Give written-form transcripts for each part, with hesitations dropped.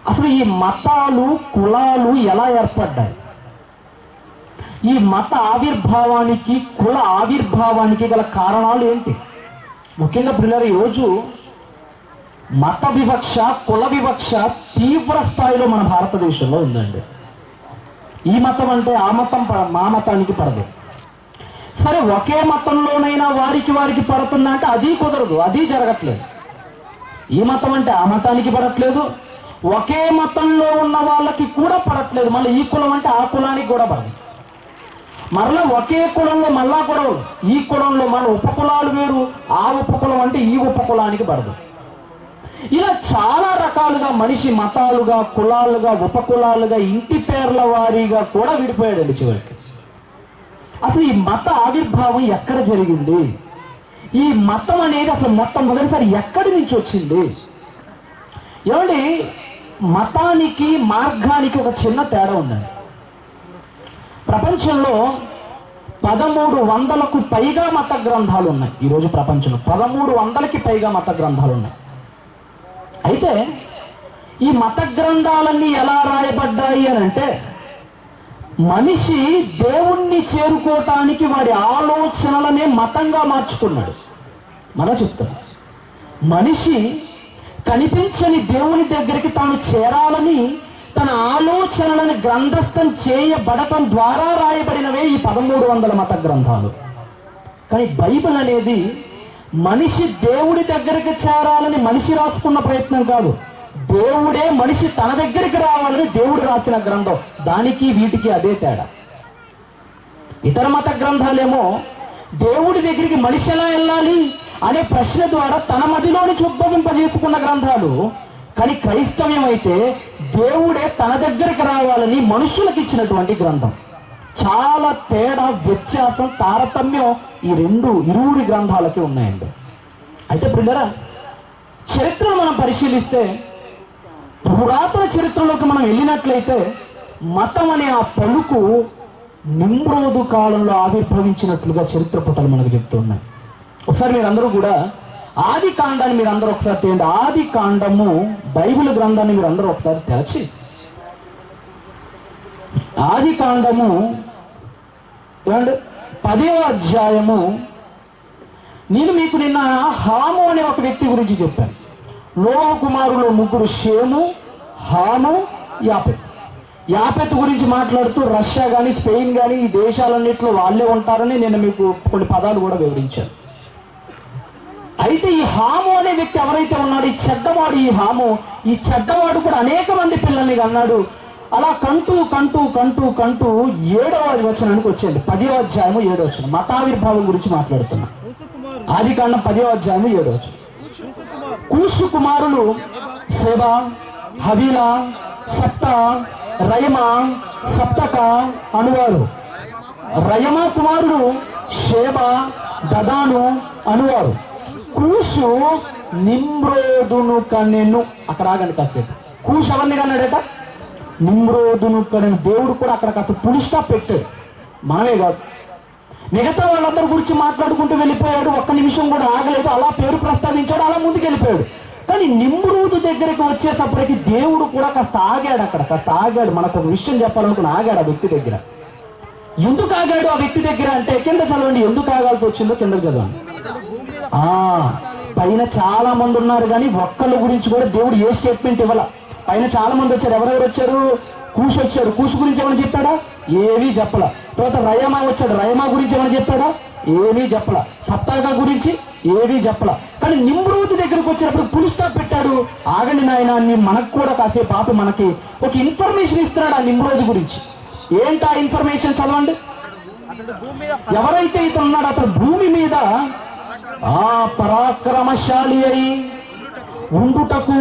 అసలు ఈ మతాలు కులాలు ఎలా ఏర్పడ్డాయి? ఈ మత ఆవిర్భావానికి కుల ఆవిర్భావానికి గల కారణాలు ఏంటి? ముఖ్యంగా పిల్లలు ఈరోజు మత వివక్ష కుల వివక్ష తీవ్ర స్థాయిలో మన భారతదేశంలో ఉందండి. ఈ మతం అంటే ఆ మతం మా మతానికి పడదు. సరే, ఒకే మతంలోనైనా వారికి పడుతుందా అంటే అది కుదరదు, అది జరగట్లేదు. ఈ మతం అంటే ఆ మతానికి పడట్లేదు, ఒకే మతంలో ఉన్న వాళ్ళకి కూడా పడట్లేదు. మళ్ళీ ఈ కులం అంటే ఆ కులానికి కూడా పడదు. మరలా ఒకే కులంలో మళ్ళా గొడవలు, ఈ కులంలో మన ఉపకులాలు వేరు, ఆ ఉపకులం అంటే ఈ ఉపకులానికి పడదు. ఇలా చాలా రకాలుగా మనిషి మతాలుగా కులాలుగా ఉపకులాలుగా ఇంటి పేర్ల వారీగా కూడా విడిపోయాడండి చివరికి. అసలు ఈ మత ఆవిర్భావం ఎక్కడ జరిగింది? ఈ మతం అనేది అసలు మొట్టమొదటిసారి ఎక్కడి నుంచి వచ్చింది? ఏమండి, మతానికి మార్గానికి ఒక చిన్న తేడా ఉందండి. ప్రపంచంలో 1300కు పైగా మత గ్రంథాలు ఉన్నాయి. ఈరోజు ప్రపంచంలో 1300కి పైగా మత గ్రంథాలు ఉన్నాయి. అయితే ఈ మత గ్రంథాలన్నీ ఎలా రాయబడ్డాయి అని అంటే, మనిషి దేవుణ్ణి చేరుకోవటానికి వాడి ఆలోచనలనే మతంగా మార్చుకున్నాడు. మన చెప్తాను, మనిషి కనిపించని దేవుని దగ్గరికి తాను చేరాలని తన ఆలోచనలను గ్రంథస్థం చేయబడటం ద్వారా రాయబడినవే ఈ 1300 మత గ్రంథాలు. కానీ బైబిల్ అనేది మనిషి దేవుడి దగ్గరికి చేరాలని మనిషి రాసుకున్న ప్రయత్నం కాదు. దేవుడే మనిషి తన దగ్గరికి రావాలని దేవుడు రాసిన గ్రంథం. దానికి వీటికి అదే తేడా. ఇతర మత గ్రంథాలేమో దేవుడి దగ్గరికి మనిషి ఎలా వెళ్ళాలి అనే ప్రశ్న ద్వారా తన మదిలోని ఉద్భవింపజేసుకున్న గ్రంథాలు. కానీ క్రైస్తవ్యం అయితే దేవుడే తన దగ్గరికి రావాలని మనుషులకు ఇచ్చినటువంటి గ్రంథం. చాలా తేడా, వ్యత్యాసం, తారతమ్యం ఈ ఇరువురి గ్రంథాలకి ఉన్నాయండి. అయితే పిల్లరా, చరిత్రను మనం పరిశీలిస్తే, పురాతన చరిత్రలోకి మనం వెళ్ళినట్లయితే మతం అనే ఆ పలుకు నిమ్రోదు కాలంలో ఆవిర్భవించినట్లుగా చరిత్ర పుటలు మనకు చెప్తున్నాయి. ఒకసారి మీరందరూ కూడా ఆది కాండాన్ని మీరు అందరూ ఒకసారి తెండి. ఆది కాండము బైబిల్ గ్రంథాన్ని మీరు అందరూ ఒకసారి తెరచి ఆది కాండము 10వ అధ్యాయము. నేను మీకు నిన్న హాము అనే ఒక వ్యక్తి గురించి చెప్పాను. నోహు కుమారులు ముగ్గురు, షేము, హాము, యాపెతు. యాపెతు గురించి మాట్లాడుతూ రష్యా కానీ స్పెయిన్ కానీ ఈ దేశాలన్నింటిలో వాళ్ళే ఉంటారని నేను మీకు కొన్ని పదాలు కూడా వివరించాను. అయితే ఈ హాము అనే వ్యక్తి ఎవరైతే ఉన్నాడో, ఈ చెడ్డవాడు, ఈ చెడ్డవాడు కూడా అనేక మంది పిల్లల్ని అన్నాడు. అలా కంటూ 7వ వచనానికి వచ్చేయండి. 10వ అధ్యాయము 7వ వచనం మతావిర్భావం గురించి మాట్లాడుతున్నా. ఆది కాండం 10వ అధ్యాయము 7వ వచనం. కూషు కుమారులు శేబా, హవీలా, సప్తా, రయమా, సప్తక అనువారు. రయమా కుమారుడు షేబా, దదాను అనువారు. కూషు నిమ్రోదును కనెను. అక్కడ ఆగండి కాసేపు. కూషు ఎవరిని కన్నాడట? నిమ్రోదును కనెను. దేవుడు కూడా అక్కడ కాస్త పులి స్టాప్ పెట్టాడు, మనమే కాదు. మిగతా వాళ్ళందరి గురించి మాట్లాడుకుంటూ వెళ్ళిపోయాడు, ఒక్క నిమిషం కూడా ఆగలేదు. అలా పేరు ప్రస్తావించాడు, అలా ముందుకు వెళ్ళిపోయాడు. కానీ నిమ్రోదు దగ్గరికి వచ్చేటప్పటికి దేవుడు కూడా కాస్త ఆగాడు. కాస్త ఆగాడు. మనకు ఒక విషయం చెప్పాలనుకుని ఆగాడు ఆ వ్యక్తి దగ్గర. ఎందుకు ఆగాడు ఆ వ్యక్తి దగ్గర అంటే, కింద చదవండి. ఎందుకు ఆగాల్సి వచ్చిందో కింద చదవండి. పైన చాలా మంది ఉన్నారు కానీ ఒక్కళ్ళ గురించి కూడా దేవుడు ఏ స్టేట్మెంట్ ఇవ్వాల. పైన చాలా మంది వచ్చారు. ఎవరెవరు వచ్చారు? కూషు వచ్చాడు. కూషు గురించి ఏమైనా చెప్పాడా? ఏమీ చెప్పలా. తర్వాత రయమా వచ్చాడు. రయమా గురించి ఏమైనా చెప్పాడా? ఏమీ చెప్పలా. సప్తాగా గురించి ఏమీ చెప్పలా. కానీ నిమ్రోదు దగ్గరకు వచ్చినప్పుడు పులి స్టాప్ పెట్టాడు. ఆగండి నాయన, మనకు కూడా కాసేపు పాప మనకి ఒక ఇన్ఫర్మేషన్ ఇస్తున్నాడు ఆ నిమ్రోదు గురించి. ఏంటా ఇన్ఫర్మేషన్ చదవండి. ఎవరైతే ఇతను ఉన్నాడో అతను భూమి మీద పరాక్రమశాలి అయి ఉండుటకు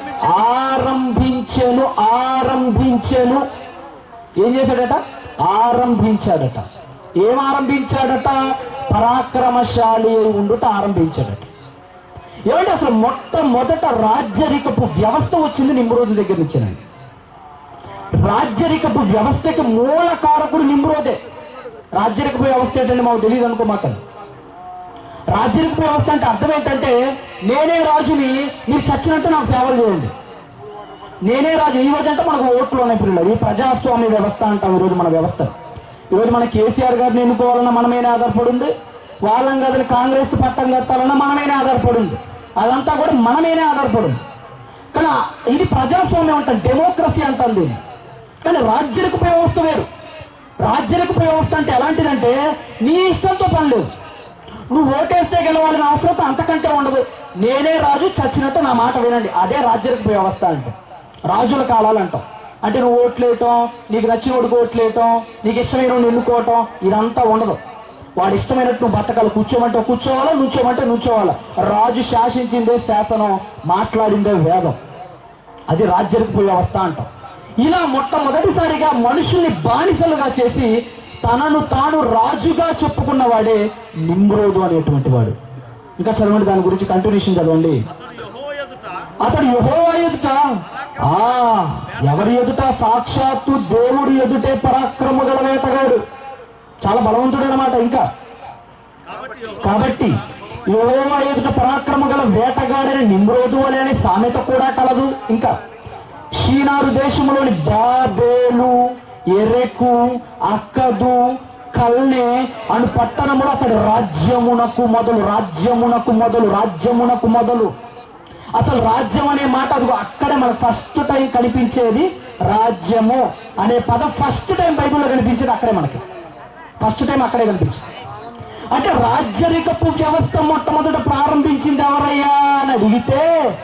ఆరంభించెను. ఏం చేశాడట? ఆరంభించాడట. ఏం ఆరంభించాడట? పరాక్రమశాలి అయి ఉండుట ఆరంభించాడట. ఏమంటే అసలు మొట్టమొదట రాజ్యరికపు వ్యవస్థ వచ్చింది నిమ్రోదు దగ్గర నుంచేనండి. రాజ్యరికపు వ్యవస్థకి మూల కారకుడు నిమ్రోదే. రాజ్యరికపు వ్యవస్థ ఏంటంటే మాకు తెలియదు అనుకోమాకండి. రాజ్యరికపు వ్యవస్థ అంటే అర్థం ఏంటంటే, నేనే రాజుని, మీరు చచ్చినట్టు నాకు సేవలు చేయండి. నేనే రాజు. ఈ రోజు అంటే మనకు ఓట్లు ఉన్నాయి పిల్లలు. ఈ ప్రజాస్వామ్య వ్యవస్థ అంటాం ఈరోజు మన వ్యవస్థ. ఈరోజు మన కేసీఆర్ గారిని ఎన్నుకోవాలన్నా మనమేనే ఆధారపడి ఉంది. వాళ్ళని గదిని కాంగ్రెస్ పట్టం కట్టాలన్నా మనమేనే ఆధారపడి ఉంది. అదంతా కూడా మనమేనే ఆధారపడి ఉంది. కానీ ఇది ప్రజాస్వామ్యం అంటాం, డెమోక్రసీ అంటాం దీన్ని. కానీ రాజ్యరిక వ్యవస్థ వేరు. రాజ్యరిక వ్యవస్థ అంటే ఎలాంటిదంటే నీ ఇష్టంతో పని లేదు. నువ్వు ఓటేస్తే గెలవాలని అవసరం అంతకంటే ఉండదు. నేనే రాజు, చచ్చినట్టు నా మాట వినండి. అదే రాజ్యరిక వ్యవస్థ అంటే. రాజుల కాలాలు అంటాం. అంటే నువ్వు ఓట్లేయటం, నీకు నచ్చినోడికి ఓట్లేయటం, నీకు ఇష్టమైన ఎన్నుకోవటం, ఇదంతా ఉండదు. వాడు ఇష్టమైనట్టు నువ్వు బతకాలి. కూర్చోమంటే కూర్చోవాలా, నుంచోమంటే నుంచోవాలా. రాజు శాసించిందే శాసనం, మాట్లాడిందే వేదం. అది రాజ్యరిక వ్యవస్థ అంటాం. ఇలా మొట్టమొదటిసారిగా మనుషుల్ని బానిసలుగా చేసి తనను తాను రాజుగా చెప్పుకున్నవాడే నిమ్రోదు అనేటువంటి వాడు. ఇంకా చదవండి, దాని గురించి కంటిన్యూషన్ చదవండి. అతడు యెహోవా ఎదుట, ఎవరి ఎదుట? సాక్షాత్తు దేవుడి ఎదుటే పరాక్రమ గల వేటగాడు, చాలా బలవంతుడు అన్నమాట. ఇంకా కాబట్టి యెహోవా ఎదుట పరాక్రమ గల వేటగాడని నిమ్రోదు అనే సామెత కూడా కలదు. ఇంకా షీనారు దేశంలోని బాబేలు, ఎరెకు, అక్కదు, కల్నే అను పట్టణములు అతడి రాజ్యమునకు మొదలు. అసలు రాజ్యం అనే మాట అది అక్కడే మనకు ఫస్ట్ టైం కనిపించేది. రాజ్యము అనే పదం ఫస్ట్ టైం బైబిల్లో కనిపించేది అక్కడే, మనకి ఫస్ట్ టైం అక్కడే కనిపించింది. అంటే రాజ్యరికపు వ్యవస్థ మొట్టమొదట ప్రారంభించింది ఎవరయ్యా అని అడిగితే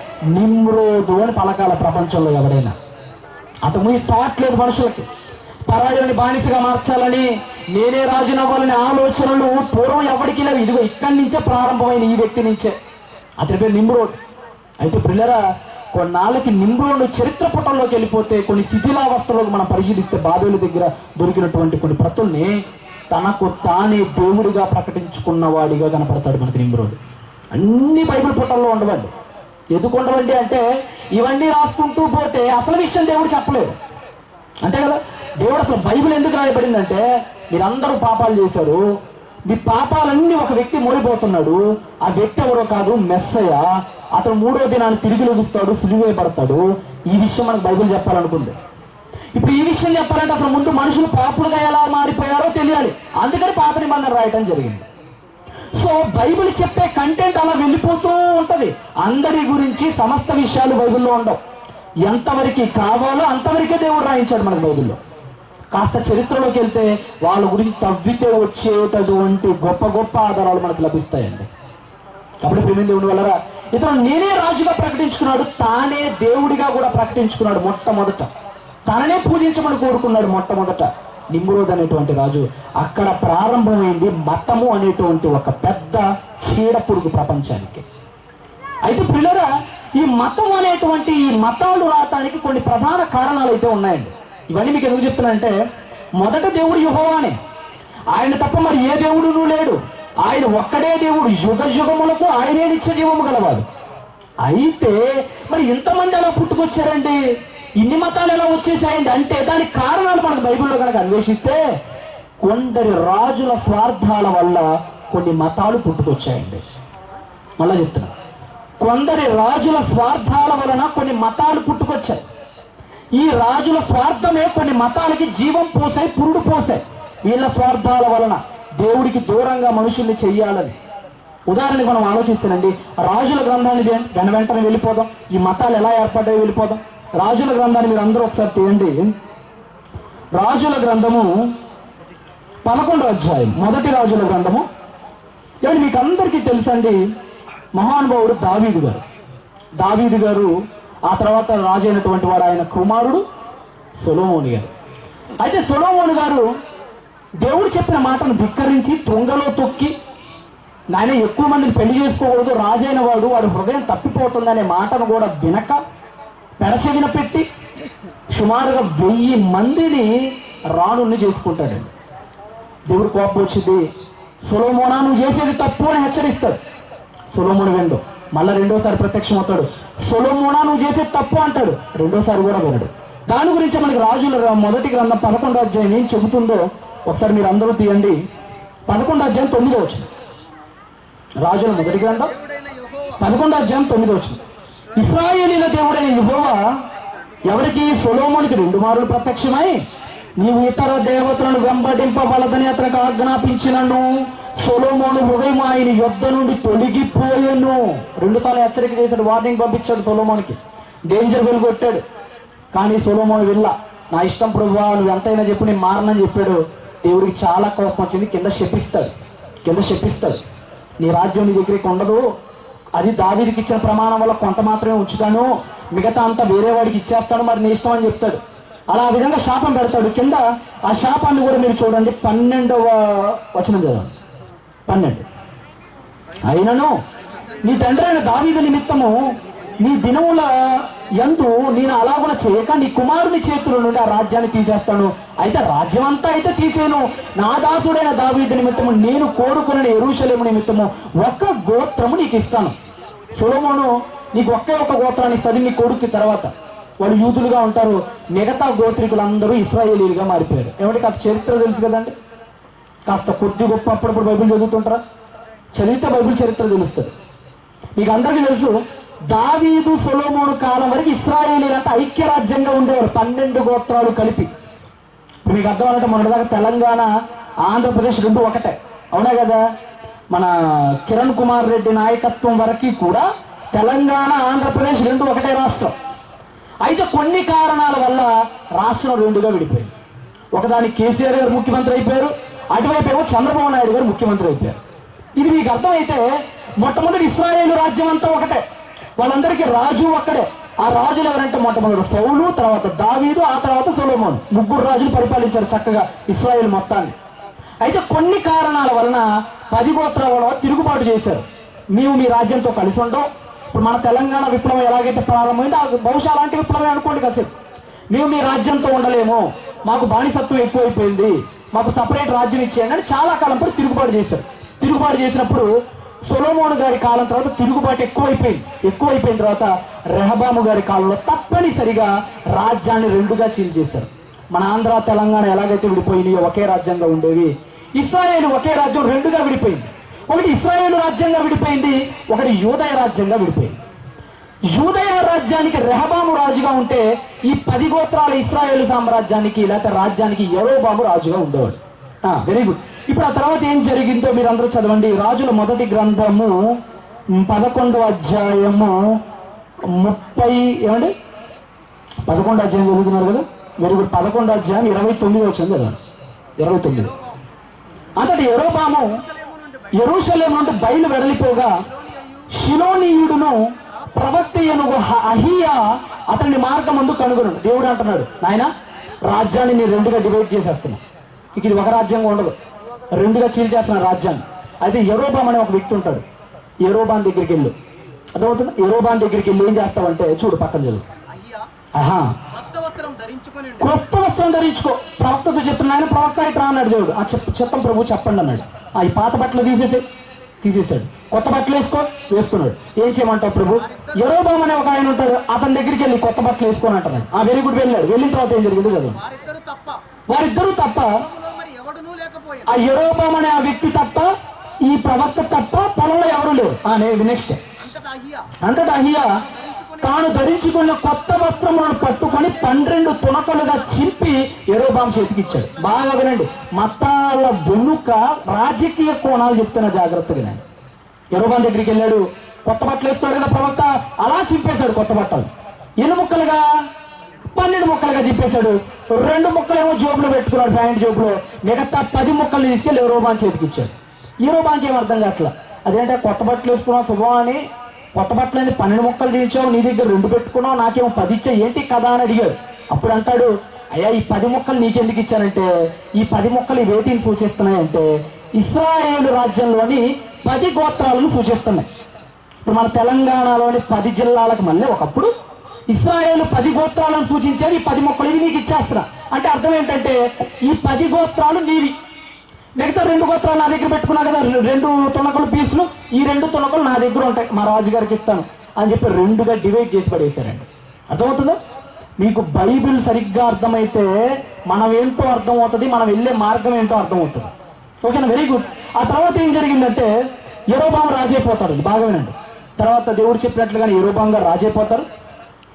నిమ్రోదు అని పలకాల. ప్రపంచంలో ఎవరైనా అంతకుముందు స్టార్ట్ లేదు మనుషులకి. పరాయుని బానిసగా మార్చాలని, నేనే రాజునవ్వాలనే ఆలోచనలు పూర్వం ఎవరికి లేవు. ఇదిగో ఇక్కడి నుంచే ప్రారంభమైన, ఈ వ్యక్తి నుంచే. అతని పేరు నిమ్రోడ్. అయితే పిల్లరా, కొన్నాళ్ళకి నిమ్రోడు చరిత్ర పుటంలోకి వెళ్ళిపోతే కొన్ని శిథిలావస్థలోకి మనం పరిశీలిస్తే బాబేలు దగ్గర దొరికినటువంటి కొన్ని ప్రతుల్ని తనకు తానే దేవుడిగా ప్రకటించుకున్నవాడిగా కనపడతాడు మనకి నిమ్రోడు. అన్ని బైబిల్ పుటంలో ఉండవండి. ఎందుకు ఉండవండి అంటే ఇవన్నీ రాసుకుంటూ పోతే అసలు విషయం దేవుడు చెప్పలేదు, అంతే కదా. దేవుడు అసలు బైబిల్ ఎందుకు రాయబడిందంటే మీరందరూ పాపాలు చేశారు, మీ పాపాలన్నీ ఒక వ్యక్తి మోయిపోతున్నాడు. ఆ వ్యక్తి ఎవరో కాదు, మెస్సయ్య. అతను 3వ దినాన్ని తిరిగి లెగుస్తాడు, సిలువేయబడతాడు. ఈ విషయం మనకు బైబిల్ చెప్పాలనుకుంది. ఇప్పుడు ఈ విషయం చెప్పాలంటే అసలు ముందు మనుషులు పాపులుగా ఎలా మారిపోయారో తెలియాలి. అందుకని పాత నిబంధన రాయటం జరిగింది. సో బైబిల్ చెప్పే కంటెంట్ అలా వెళ్ళిపోతూ ఉంటది. అందరి గురించి సమస్త విషయాలు బైబిల్లో ఉండవు. ఎంతవరకు కావాలో అంతవరకే దేవుడు రాయించాడు మనకు బైబిల్లో. కాస్త చరిత్రలోకి వెళ్తే వాళ్ళ గురించి తవ్వితే వచ్చేటటువంటి గొప్ప గొప్ప ఆధారాలు మనకు లభిస్తాయండి. కాబట్టి ప్రేమ దేవుడి వల్లరా ఇతను నేనే రాజుగా ప్రకటించుకున్నాడు, తానే దేవుడిగా కూడా ప్రకటించుకున్నాడు. మొట్టమొదట తననే పూజించమని కోరుకున్నాడు. మొట్టమొదట నిమ్రోద్ అనేటువంటి రాజు. అక్కడ ప్రారంభమైంది మతము అనేటువంటి ఒక పెద్ద చీడ పురుగు ప్రపంచానికి. అయితే పిల్లరా, ఈ మతం అనేటువంటి ఈ మతాలు రావటానికి కొన్ని ప్రధాన కారణాలు అయితే ఉన్నాయండి. ఇవన్నీ మీకు ఎందుకు చెప్తున్నానంటే, మొదట దేవుడు యెహోవానే, ఆయన తప్ప మరి ఏ దేవుడునూ లేడు. ఆయన ఒక్కడే దేవుడు, యుగ యుగములకు ఆయనే నిత్య జీవము గలవాడు. అయితే మరి ఇంతమంది ఎలా పుట్టుకొచ్చారండి, ఇన్ని మతాలు ఎలా వచ్చేసాయండి అంటే దానికి కారణాలు మనకు బైబిల్లో కనుక అన్వేషిస్తే కొందరి రాజుల స్వార్థాల వల్ల కొన్ని మతాలు పుట్టుకొచ్చాయండి. మళ్ళా చెప్తున్నా, కొందరి రాజుల స్వార్థాల వలన కొన్ని మతాలు పుట్టుకొచ్చాయి. ఈ రాజుల స్వార్థమే కొన్ని మతాలకి జీవం పోసాయి, పురుడు పోసాయి. వీళ్ళ స్వార్థాల వలన దేవుడికి దూరంగా మనుషుల్ని చెయ్యాలని. ఉదాహరణకి మనం ఆలోచిస్తానండి, రాజుల గ్రంథాన్ని వెంటనే వెళ్ళిపోదాం. ఈ మతాలు ఎలా ఏర్పడ్డాయో వెళ్ళిపోదాం. రాజుల గ్రంథాన్ని మీరు అందరూ ఒకసారి తీయండి. రాజుల గ్రంథము 11వ అధ్యాయం, మొదటి రాజుల గ్రంథము. ఏమంటే మీకు అందరికీ తెలుసండి, మహానుభావుడు దావీదు గారు ఆ తర్వాత రాజు అయినటువంటి వాడు ఆయన కుమారుడు సొలొమోను గారు. అయితే సొలొమోను గారు దేవుడు చెప్పిన మాటను ధిక్కరించి తొంగలో తొక్కి, ఆయన ఎక్కువ మందిని పెళ్లి చేసుకోకూడదు, రాజైన వాడు వాడు హృదయం తప్పిపోతుందనే మాటను కూడా వినక పెడచెవిన పెట్టి సుమారుగా 1000 మందిని రాణుల్ని చేసుకుంటాడండి. దేవుడు కోపం వచ్చింది, సొలొమోనా నువ్వు చేసేది తప్పు అని హెచ్చరిస్తాడు. సొలొమోను వినడు. మళ్ళీ రెండోసారి ప్రత్యక్షం అవుతాడు, సొలొమోనా నువ్వు చేసేది తప్పు అంటాడు. రెండోసారి కూడా వినడు. దాని గురించి మనకి రాజుల మొదటి గ్రంథం 11వ అధ్యాయం ఏం చెబుతుందో ఒకసారి మీరు అందరూ తీయండి. 11వ అధ్యాయం 9వ వచనం. రాజుల మొదటి గ్రంథం 11వ అధ్యాయం 9వ వచనం. ఇశ్రాయేలీయుల దేవుడైన యెహోవా ఎవరికి? సొలొమోనుకి 2 మార్లు ప్రత్యక్షమై నీవు ఇతర దేవతలను వెంబడింపవలదని అతనికి ఆజ్ఞాపించినను సొలొమోను హృదయం ఆయన యుద్ధ నుండి తొలగిపోయాను. 2 సార్లు హెచ్చరిక చేశాడు, వార్నింగ్ పంపించాడు సొలొమోనుకి, డేంజర్ బెల్ కొట్టాడు. కానీ సొలొమోను విల్ల, నా ఇష్టం ప్రభువా, నువ్వు ఎంతైనా చెప్పు, నేను మారనని చెప్పాడు. దేవుడికి చాలా కోపం వచ్చింది. కింద శపిస్తాడు, నీ రాజ్యం నీ దగ్గరికి ఉండదు, అది దావీదుకి ఇచ్చిన ప్రమాణం వల్ల కొంత మాత్రమే ఉంచుతాను, మిగతా అంతా వేరే వాడికి ఇచ్చేస్తాను, మరి నీ ఇష్టం అని చెప్తాడు. అలా ఆ విధంగా శాపం పెడతాడు. కింద ఆ శాపాన్ని కూడా మీరు చూడండి, 12వ వచనం చదవండి. 12. అయినను నీ తండ్రి అయిన దావీదు నిమిత్తము నీ దినముల యందు నేను అలాగున చేయక నీ కుమారుని చేతుల నుండి ఆ రాజ్యాన్ని తీసేస్తాను. అయితే రాజ్యం అంతా అయితే తీసేను, నా దాసుడైన దావీదు నిమిత్తము నేను కోరుకున్న యెరూషలేము నిమిత్తము ఒక గోత్రము నీకు ఇస్తాను. సొలొమోను నీకు ఒకే ఒక గోత్రాన్ని ఇస్తాడు, నీ కొడుకు. తర్వాత వాళ్ళు యూదులుగా ఉంటారు, మిగతా గోత్రికులందరూ ఇశ్రాయేలీలుగా మారిపోయారు. ఏమంటే కాస్త చరిత్ర తెలుసు కదండి, కాస్త కొద్ది గొప్ప అప్పుడప్పుడు బైబిల్ చదువుతుంటారా? చదివితే బైబిల్ చరిత్ర తెలుస్తుంది. మీకు అందరికీ తెలుసు, దావీదు సొలొమోను కాలం వరకు ఇశ్రాయేలీలు అంటే ఐక్యరాజ్యంగా ఉండేవారు, 12 గోత్రాలు కలిపి. ఇప్పుడు మీకు అర్థం అంటే మొన్నటిదాకా తెలంగాణ ఆంధ్రప్రదేశ్ 2 ఒకటే, అవునా కదా? మన కిరణ్ కుమార్ రెడ్డి నాయకత్వం వరకు కూడా తెలంగాణ ఆంధ్రప్రదేశ్ 2 ఒకటే రాష్ట్రం. అయితే కొన్ని కారణాల వల్ల రాష్ట్రం 2గా విడిపోయింది. ఒకదానికి కేసీఆర్ గారు ముఖ్యమంత్రి అయిపోయారు, అటువైపు ఏమో చంద్రబాబు నాయుడు గారు ముఖ్యమంత్రి అయిపోయారు. ఇది మీకు అర్థమైతే మొట్టమొదటి ఇశ్రాయేలు రాజ్యం అంతా ఒకటే, వాళ్ళందరికీ రాజు ఒక్కడే. ఆ రాజులు ఎవరంటే మొట్టమొదటి సౌలు, తర్వాత దావీదు, ఆ తర్వాత సొలొమోను, 3 రాజులు పరిపాలించారు చక్కగా ఇశ్రాయేలు మొత్తాన్ని. అయితే కొన్ని కారణాల వలన 10 గోత్రాల వాళ్ళు తిరుగుబాటు చేశారు. మేము మీ రాజ్యంతో కలిసి ఉండవు. ఇప్పుడు మన తెలంగాణ విప్లవం ఎలాగైతే ప్రారంభమైందో బహుశా అలాంటి విప్లవం అనుకోండి కాసేపు. మేము మీ రాజ్యంతో ఉండలేము, మాకు బానిసత్వం ఎక్కువైపోయింది, మాకు సపరేట్ రాజ్యం ఇచ్చేయండి అని చాలా కాలం పాటు తిరుగుబాటు చేశారు. తిరుగుబాటు చేసినప్పుడు సొలొమోను గారి కాలం తర్వాత తిరుగుబాటు ఎక్కువైపోయిన తర్వాత రెహబాము గారి కాలంలో తప్పనిసరిగా రాజ్యాన్ని 2గా చీల్చేశారు. మన ఆంధ్ర తెలంగాణ ఎలాగైతే విడిపోయినాయో ఒకే రాజ్యంగా ఉండేవి, ఇశ్రాయేలు ఒకే రాజ్యం 2గా విడిపోయింది. ఒకటి ఇశ్రాయేలు రాజ్యంగా విడిపోయింది, ఒకటి యూదయ రాజ్యంగా విడిపోయింది. యూదయ రాజ్యానికి రెహబాము రాజుగా ఉంటే ఈ 10 గోత్రాల ఇశ్రాయేలు సామ్రాజ్యానికి లేకపోతే రాజ్యానికి యెరోబాము రాజుగా ఉండేవాడు. Very good. ఇప్పుడు ఆ తర్వాత ఏం జరిగిందో మీరు అందరూ చదవండి. రాజుల మొదటి గ్రంథము 11వ అధ్యాయము 11 అధ్యాయం చదువుతున్నారు కదా, వెరీ గుడ్. 11వ అధ్యాయం 29 వచ్చింది కదా, 29. అంతటి యెరోబాము యెరూషలేము నుండి బయలు వెడలిపోగా షిలోనీయుడును ప్రవక్త అయిన అహియా అతని మార్గం ముందు కనుగొను. దేవుడు అంటున్నాడు, నాయన రాజ్యాన్ని నేను 2గా డివైడ్ చేసేస్తున్నా, ఇక ఇది ఒక రాజ్యంగా ఉండదు, 2గా చీల్చేస్తున్నా రాజ్యాన్ని. అయితే యెరోబాము అనే ఒక వ్యక్తి ఉంటాడు, యెరోబాము దగ్గరికి వెళ్ళు. అర్థమవుతుంది? యెరోబాము దగ్గరికి వెళ్ళి ఏం చేస్తావంటే చూడు, పక్కన చదువు. కొత్త వస్త్రం ధరించుకో. ప్రవక్తతో చెప్తున్నా, ఆయన ప్రవక్త ఇట్లా అన్నాడు దేవుడు. చెప్తాం ప్రభు చెప్పండి అన్నాడు. ఈ పాత బట్టలు తీసేసాడు, కొత్త బట్టలు వేసుకున్నాడు. ఏం చేయమంటావు ప్రభు? యెరోబాము అనే ఒక ఆయన ఉంటాడు, అతని దగ్గరికి వెళ్ళి కొత్త బట్టలు వేసుకొని అంటున్నాడు. Very good. వెళ్ళాడు. వెళ్ళిన తర్వాత ఏం జరిగింది చదువు. వారిద్దరూ తప్ప, ఆ యెరోబాము అనే ఆ వ్యక్తి తప్ప, ఈ ప్రవక్త తప్ప పొలంలో ఎవరు లేరు. నెక్స్ట్. అంతటా అహియా తాను ధరించుకున్న కొత్త వస్త్రములను పట్టుకొని 12 తునకలుగా చింపి యెరోబాము చేతికి ఇచ్చాడు. బాగా వినండి, మతాల వెనుక రాజకీయ కోణాలు చెప్తున్న జాగ్రత్తగా. యెరోబాము దగ్గరికి వెళ్ళాడు, కొత్త బట్టలు వేసుకోడు కదా ప్రవక్త, అలా చింపేశాడు కొత్త బట్టలు. ఎన్ని ముక్కలుగా? 12 ముక్కలుగా చింపేశాడు. 2 ముక్కలేమో జోబులో పెట్టుకున్నాడు, ప్యాంట్ జోబులో. మిగతా 10 ముక్కలు తీసుకెళ్ళి యెరోబాము చేతికి ఇచ్చాడు. యెరోబాముకి ఏం అర్థం కావట్లా. అదేంటే కొత్త బట్టలు వేసుకున్నావు శుభం అని, కొత్త బట్టలని 12 ముక్కలు తీయించావు, నీ దగ్గర 2 పెట్టుకున్నావు, నాకేమో 10 ఇచ్చావు, ఏంటి కదా అని అడిగాడు. అప్పుడు అంటాడు, అయ్యా ఈ 10 ముక్కలు నీకెందుకు ఇచ్చానంటే, ఈ 10 ముక్కలు వేటిని సూచిస్తున్నాయంటే ఇశ్రాయేలు రాజ్యంలోని 10 గోత్రాలను సూచిస్తున్నాయి. ఇప్పుడు మన తెలంగాణలోని 10 జిల్లాలకు మళ్ళీ ఒకప్పుడు ఇశ్రాయేలు 10 గోత్రాలను సూచించారు. ఈ 10 ముక్కలు ఇవి నీకు ఇచ్చేస్తున్నా అంటే అర్థం ఏంటంటే ఈ 10 గోత్రాలు నీవి, మిగతా 2 గోత్రాలు నా దగ్గర పెట్టుకున్నా కదా, 2 తునకలు పీసులు, ఈ 2 తునకలు నా దగ్గర ఉంటాయి, మా రాజుగారికి ఇస్తాను అని చెప్పి 2గా డివైడ్ చేసి పడేశారండి. అర్థమవుతుందా? మీకు బైబిల్ సరిగ్గా అర్థమైతే మనం ఏంటో అర్థమవుతుంది, మనం వెళ్ళే మార్గం ఏంటో అర్థమవుతుంది. ఓకేనా? Very good. ఆ తర్వాత ఏం జరిగిందంటే యెరోబాము రాజైపోతారు. బాగా వినండి. తర్వాత దేవుడు చెప్పినట్లుగానే యెరోబాము గారు రాజైపోతారు.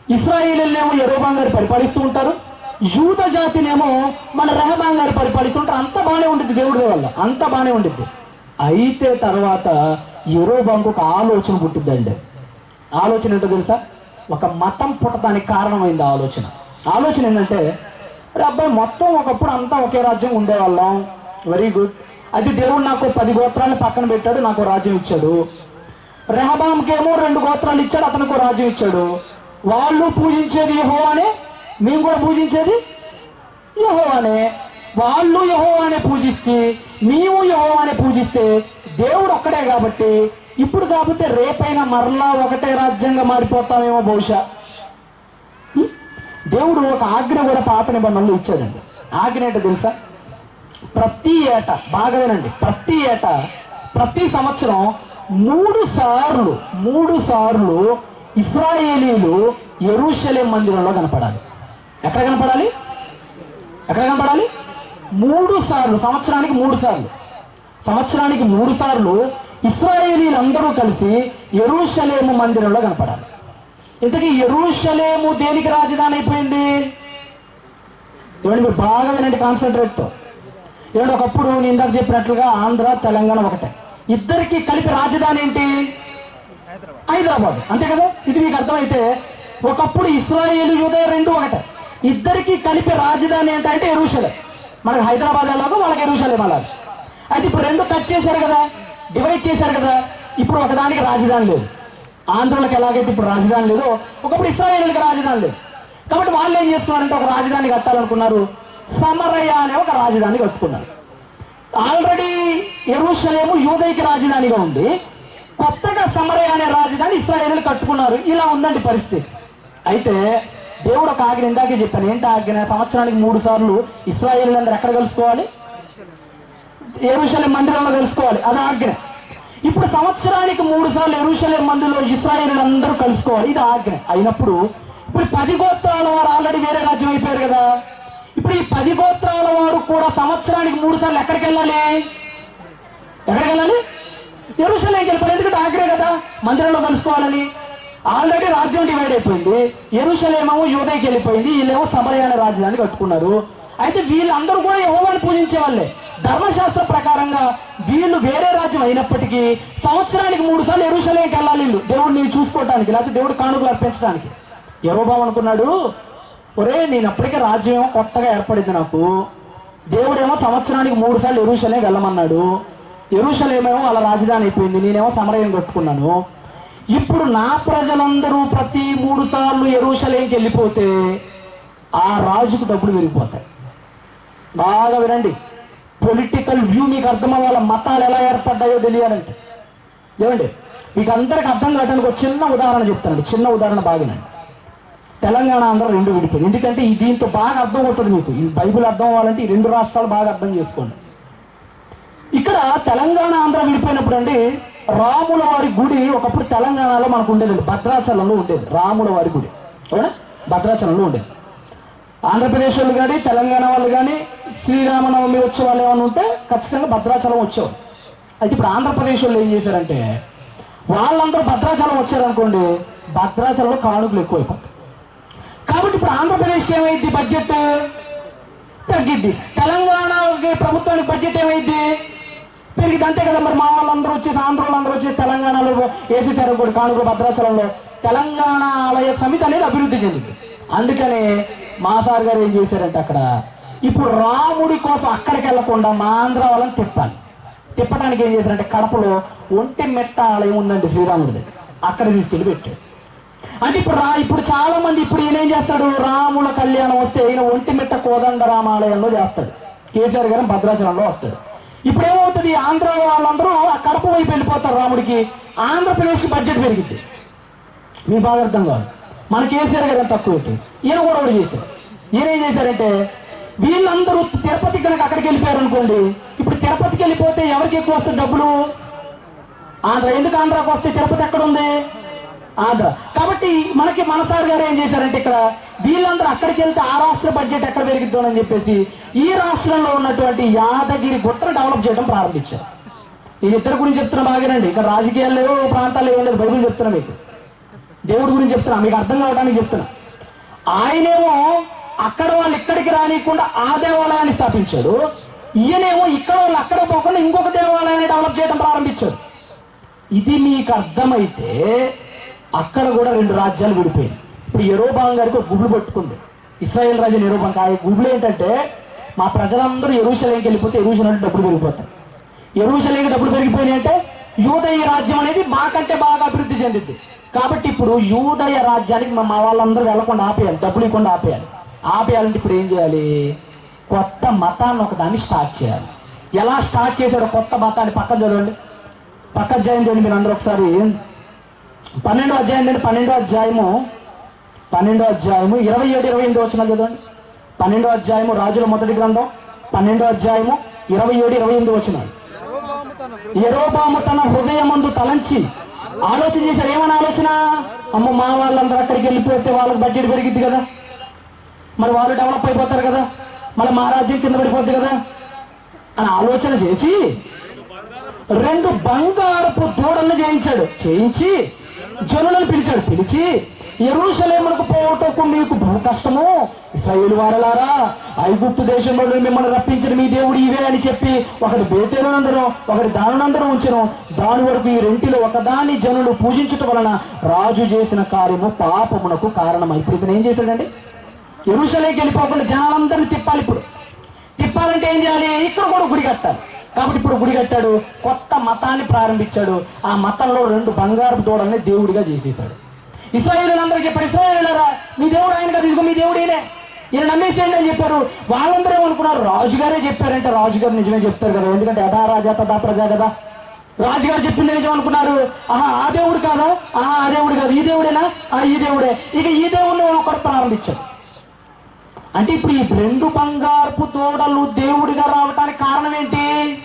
ఇశ్రాయేలీనేమో యెరోబాం గారు పరిపాలిస్తూ ఉంటారు, యూద జాతినేమో మన రెహబాం గారు పరిపాలిస్తూ ఉంటారు. అంత బాగానే ఉండిద్ది, దేవుడి వల్ల అంత బాగానే ఉండిద్ది. అయితే తర్వాత యెరోబాంకు ఒక ఆలోచన పుట్టిద్దండి. ఆలోచన ఏంటో తెలుసా? ఒక మతం పుట్టడానికి కారణమైంది ఆలోచన ఏంటంటే, అరే అబ్బాయి మొత్తం ఒకప్పుడు అంతా ఒకే రాజ్యం ఉండేవాళ్ళం, వెరీ గుడ్. అది దేవుడు నాకు 10 గోత్రాలను పక్కన పెట్టాడు, నాకు రాజ్యం ఇచ్చాడు. రెహబాంకేమో 2 గోత్రాలు ఇచ్చాడు, అతనికి రాజ్యం ఇచ్చాడు. వాళ్ళు పూజించేది యెహోవానే, మేము కూడా పూజించేది యెహోవానే. వాళ్ళు యెహోవానే పూజిస్తే మేము యెహోవానే పూజిస్తే దేవుడు ఒక్కడే కాబట్టి ఇప్పుడు కాకపోతే రేపైనా మరలా ఒకటే రాజ్యంగా మారిపోతామేమో బహుశా. దేవుడు ఒక ఆజ్ఞ కూడా పాత నిబంధనలు ఇచ్చాడండి. ఆజ్ఞ ఏంటో తెలుసా? ప్రతి ఏటా, బాగా వినండి, ప్రతి సంవత్సరం 3 సార్లు ఇశ్రాయేలీలు యెరూషలేం మందిరంలో కనపడాలి. ఎక్కడ కనపడాలి? 3 సార్లు, సంవత్సరానికి 3 సార్లు ఇశ్రాయేలీలందరూ కలిసి యెరూషలేము మందిరంలో కనపడాలి. ఇంతకీ యెరూషలేము దేనికి రాజధాని అయిపోయింది? ఏమండి, మీరు బాగా వినండి కాన్సన్ట్రేట్తో. ఏమంటే ఒకప్పుడు నేను ఇందాక చెప్పినట్లుగా ఆంధ్ర తెలంగాణ ఒకటే, ఇద్దరికి కలిపి రాజధాని ఏంటి? హైదరాబాద్, అంతే కదా? ఇది మీకు అర్థమైతే ఒకప్పుడు ఇశ్రాయేలు యూద 2 ఒకటే, ఇద్దరికి కలిపి రాజధాని ఏంటంటే యెరూషలేం. మనకు హైదరాబాద్ ఎలాగో వాళ్ళకి యెరూషలేం అలాగే. అయితే ఇప్పుడు 2 కట్ చేశారు కదా, డివైడ్ చేశారు కదా, ఇప్పుడు ఒకదానికి రాజధాని లేదు. ఆంధ్రులకు ఎలాగైతే ఇప్పుడు రాజధాని లేదో ఒకప్పుడు ఇశ్రాయేలుకి రాజధాని లేదు. కాబట్టి వాళ్ళు ఏం చేస్తున్నారంటే ఒక రాజధాని కట్టాలనుకున్నారు, సమరయ అనే ఒక రాజధాని కట్టుకున్నారు. ఆల్రెడీ యెరూషలేము యూదయకి రాజధానిగా ఉంది, కొత్తగా సమరయ అనే రాజధాని ఇశ్రాయేలు కట్టుకున్నారు. ఇలా ఉందండి పరిస్థితి. అయితే దేవుడు ఒక ఆజ్ఞ ఇందాకే చెప్పాను. ఏంటి ఆజ్ఞ? సంవత్సరానికి 3 సార్లు ఇశ్రాయేలీలందరూ ఎక్కడ కలుసుకోవాలి? యెరూషలేం మందిరంలో కలుసుకోవాలి, అది ఆజ్ఞ. ఇప్పుడు సంవత్సరానికి 3 సార్లు యెరూషలేం మందిరంలో ఇశ్రాయేలీలందరూ కలుసుకోవాలి, ఇది ఆజ్ఞ. అయినప్పుడు ఇప్పుడు 10 గోత్రాల వారు ఆల్రెడీ వేరే రాజ్యం అయిపోయారు కదా. ఇప్పుడు ఈ 10 గోత్రాల వారు కూడా సంవత్సరానికి 3 సార్లు ఎక్కడికి వెళ్ళాలి? యెరూషలేంకి వెళ్ళిపోయి, ఎందుకంటే ఆజ్ఞ కదా మందిరంలో కలుసుకోవాలని. ఆల్రెడీ రాజ్యం డివైడ్ అయిపోయింది, యెరూషలేమో యూదయకి వెళ్ళిపోయింది, వీళ్ళేమో సమరయ అనే రాజధాని కట్టుకున్నారు. అయితే వీళ్ళందరూ కూడా యెహోవాను పూజించే వాళ్ళే. ధర్మశాస్త్ర ప్రకారంగా వీళ్ళు వేరే రాజ్యం అయినప్పటికీ సంవత్సరానికి 3 సార్లు యెరూషలేంకి వెళ్ళాలి వీళ్ళు, దేవుడిని చూసుకోవడానికి, లేకపోతే దేవుడి కానుకలు అర్పించడానికి. యెరోబాము అనుకున్నాడు, ఒరే నేను అప్పటికే రాజ్యం ఏమో కొత్తగా ఏర్పడింది నాకు, దేవుడేమో సంవత్సరానికి 3 సార్లు యెరూషలేం వెళ్ళమన్నాడు, యెరూషలేమేమో వాళ్ళ రాజధాని అయిపోయింది, నేనేమో సమరయం కట్టుకున్నాను. ఇప్పుడు నా ప్రజలందరూ ప్రతి 3 సార్లు యెరూషలేంకి వెళ్ళిపోతే ఆ రాజుకు డబ్బులు విరిగిపోతాయి. బాగా వినండి, పొలిటికల్ వ్యూ మీకు అర్థం అవ్వాలి, మతాలు ఎలా ఏర్పడ్డాయో తెలియాలంటే. ఏమండి, మీకు అందరికి అర్థం కావడానికి ఒక చిన్న ఉదాహరణ చెప్తానండి, చిన్న ఉదాహరణ బాగానండి. తెలంగాణ ఆంధ్ర 2 విడిపోయింది. ఎందుకంటే దీంతో బాగా అర్థం అవుతుంది మీకు, ఈ బైబిల్ అర్థం అవ్వాలంటే ఈ 2 రాష్ట్రాలు బాగా అర్థం చేసుకోండి. ఇక్కడ తెలంగాణ ఆంధ్ర విడిపోయినప్పుడు అండి, రాముల వారి గుడి ఒకప్పుడు తెలంగాణలో మనకు ఉండేదండి, భద్రాచలంలో ఉండేది రాముల వారి గుడి. అవునా? భద్రాచలంలో ఉండేది. ఆంధ్రప్రదేశ్ వాళ్ళు కానీ తెలంగాణ వాళ్ళు కానీ శ్రీరామనవమి ఉత్సవాలు ఏమైనా ఉంటే ఖచ్చితంగా భద్రాచలం వచ్చేవారు. అయితే ఇప్పుడు ఆంధ్రప్రదేశ్ వాళ్ళు ఏం చేశారంటే, వాళ్ళందరూ భద్రాచలం వచ్చారనుకోండి, భద్రాచలంలో కానుకలు ఎక్కువైపోతాయి. కాబట్టి ఇప్పుడు ఆంధ్రప్రదేశ్కి ఏమైంది? బడ్జెట్ తగ్గిద్ది. తెలంగాణకి ప్రభుత్వానికి బడ్జెట్ ఏమైంది? పెరిగింది. అంతే కదా. మరి మా వాళ్ళందరూ వచ్చేసి, ఆంధ్ర వాళ్ళందరూ వచ్చేసి తెలంగాణలో వేసేసారు కూడా కానుకలు భద్రాచలంలో. తెలంగాణ ఆలయ సమితి అనేది అభివృద్ధి చెందింది. అందుకనే మా సార్ గారు ఏం చేశారంటే, అక్కడ ఇప్పుడు రాముడి కోసం అక్కడికి వెళ్లకుండా మా ఆంధ్ర వాళ్ళని తిప్పడానికి ఏం చేశారంటే, కడపలో ఒంటిమిట్ట ఆలయం ఉందండి శ్రీరాముడిది, అక్కడ తీసుకెళ్ళి పెట్టారు. అంటే ఇప్పుడు చాలా మంది ఇప్పుడు ఈయన ఏం చేస్తాడు, రాముల కళ్యాణం వస్తే ఈయన ఒంటిమిట్ట కోదండ రామాలయంలో చేస్తాడు, కేసీఆర్ గారు భద్రాచలంలో వస్తాడు. ఇప్పుడు ఏమవుతుంది, ఆంధ్ర వాళ్ళందరూ ఆ కడప వైపు వెళ్ళిపోతారు రాముడికి, ఆంధ్రప్రదేశ్కి బడ్జెట్ పెరిగింది. మీ బాగా అర్థం కాదు. మన కేసీఆర్ గారు తక్కువ పెట్టి ఈయన కూడా చేశారు. ఈయన ఏం చేశారంటే, వీళ్ళందరూ తిరుపతికి కనుక అక్కడికి వెళ్ళిపోయారు అనుకోండి, ఇప్పుడు తిరుపతికి వెళ్ళిపోతే ఎవరికి ఎక్కువ వస్తుంది డబ్బులు? ఆంధ్ర. ఎందుకు ఆంధ్రాకి వస్తే? తిరుపతి ఎక్కడ ఉంది? ఆంధ్ర. కాబట్టి మన సార్ గారు ఏం చేశారంటే, ఇక్కడ వీళ్ళందరూ అక్కడికి వెళ్తే ఆ రాష్ట్ర బడ్జెట్ ఎక్కడ పెరుగుతుందని చెప్పేసి ఈ రాష్ట్రంలో ఉన్నటువంటి యాదగిరి గుట్టను డెవలప్ చేయడం ప్రారంభించారు. ఈ ఇద్దరు గురించి చెప్తున్నా బాగానండి. ఇక్కడ రాజకీయాలు లేవు, ప్రాంతాలు ఏం లేదు, బైబిల్ చెప్తున్నా, మీకు దేవుడి గురించి చెప్తున్నా, మీకు అర్థం కావడానికి చెప్తున్నా. ఆయనేమో అక్కడ వాళ్ళు ఇక్కడికి రానియకుండా ఆ దేవాలయాన్ని స్థాపించాడు. ఈయనేమో ఇక్కడ వాళ్ళు అక్కడ పోకుండా ఇంకొక దేవాలయాన్ని డెవలప్ చేయడం ప్రారంభించాడు. ఇది మీకు అర్థమైతే అక్కడ కూడా 2 రాజ్యాలు విడిపోయాయి. ఇప్పుడు యెరోబాము గారికి ఒక గుబులు పట్టుకుంది. ఇశ్రాయేల్ రాజు యెరోబాము. ఆ గుబులు ఏంటంటే, మా ప్రజలందరూ యెరూషలేంకి వెళ్ళిపోతే యెరూషలేంకి డబ్బులు పెరిగిపోతాయి. యెరూషలేంకి డబ్బులు పెరిగిపోయినాయి అంటే యూదయ రాజ్యం అనేది మాకంటే బాగా అభివృద్ధి చెందింది. కాబట్టి ఇప్పుడు యూదయ రాజ్యానికి మా వాళ్ళందరూ వెళ్ళకుండా ఆపేయాలి, డబ్బులు ఇవ్వకుండా ఆపేయాలంటే ఇప్పుడు ఏం చేయాలి? కొత్త మతాన్ని ఒకదాన్ని స్టార్ట్ చేయాలి. ఎలా స్టార్ట్ చేశాడో కొత్త మతాన్ని పక్కన చదవండి. పక్క అధ్యాయం చూడండి మీరు అందరూ ఒకసారి. 12వ అధ్యాయం అండి. 12వ అధ్యాయము 27-28 వచనాలు చదవండి. 12వ అధ్యాయము రాజుల మొదటి గ్రంథం 12వ అధ్యాయము 27-28 వచనాలు. యెరోబాము తన హృదయమందు తలంచి ఆలోచన చేశాడు. ఏమని ఆలోచన? అమ్మ, మా వాళ్ళందరూ అక్కడికి వెళ్ళిపోతే వాళ్ళకి బడ్జెట్ పెరిగిద్ది కదా, మరి వాళ్ళు డెవలప్ అయిపోతారు కదా, మళ్ళీ మా రాజ్యం కింద పడిపోద్ది కదా అని ఆలోచన చేసి 2 బంగారపు దూడలను చేయించి జనులను పిలిచి యెరూషలేమునకు పోవటకు మీకు బహు కష్టము, ఇశ్రాయేలు వారలారా, ఐగుప్తు దేశంలో మిమ్మల్ని రప్పించిన మీ దేవుడు ఇవే అని చెప్పి ఒకటి బేతేలునందరూ ఒకటి దానునందరూ ఉంచెను. దాని వరకు ఈ రెంటిలో ఒకదాన్ని జనులు పూజించుట వలన రాజు చేసిన కార్యము పాపమునకు కారణమై. ఇప్పుడు ఇతను ఏం చేశాడండి? యెరూషలేంకి వెళ్ళిపోకుండా జనాలందరినీ తిప్పాలి. ఇప్పుడు తిప్పాలంటే ఏం చేయాలి? ఇక్కడ కూడా గుడి కట్టాలి. కాబట్టి ఇప్పుడు గుడి కట్టాడు, కొత్త మతాన్ని ప్రారంభించాడు. ఆ మతంలో 2 బంగారు దూడల్ని దేవుడిగా చేసేశాడు. ఇశ్రాయేలులందరూ చెప్పారు, ఇశ్రాయేలులారా, మీ దేవుడు ఆయన కదా, ఇదిగో మీ దేవుడు ఈయన నమ్మేసేయండి అని చెప్పారు. వాళ్ళందరూ ఏమనుకున్నారు? రాజుగారే చెప్పారంటే రాజుగారు నిజమే చెప్తారు కదా, ఎందుకంటే యథా రాజా తదా ప్రజా కదా. రాజుగారు చెప్పింది నిజం అనుకున్నారు. ఆ దేవుడు కాదా? ఆ దేవుడు కాదు, ఈ దేవుడేనా? ఈ దేవుడే. ఇక ఈ దేవుడిని ఒకటి ప్రారంభించారు. అంటే ఇప్పుడు ఈ 2 బంగారపు దూడలు దేవుడిగా రావటానికి కారణం ఏంటి?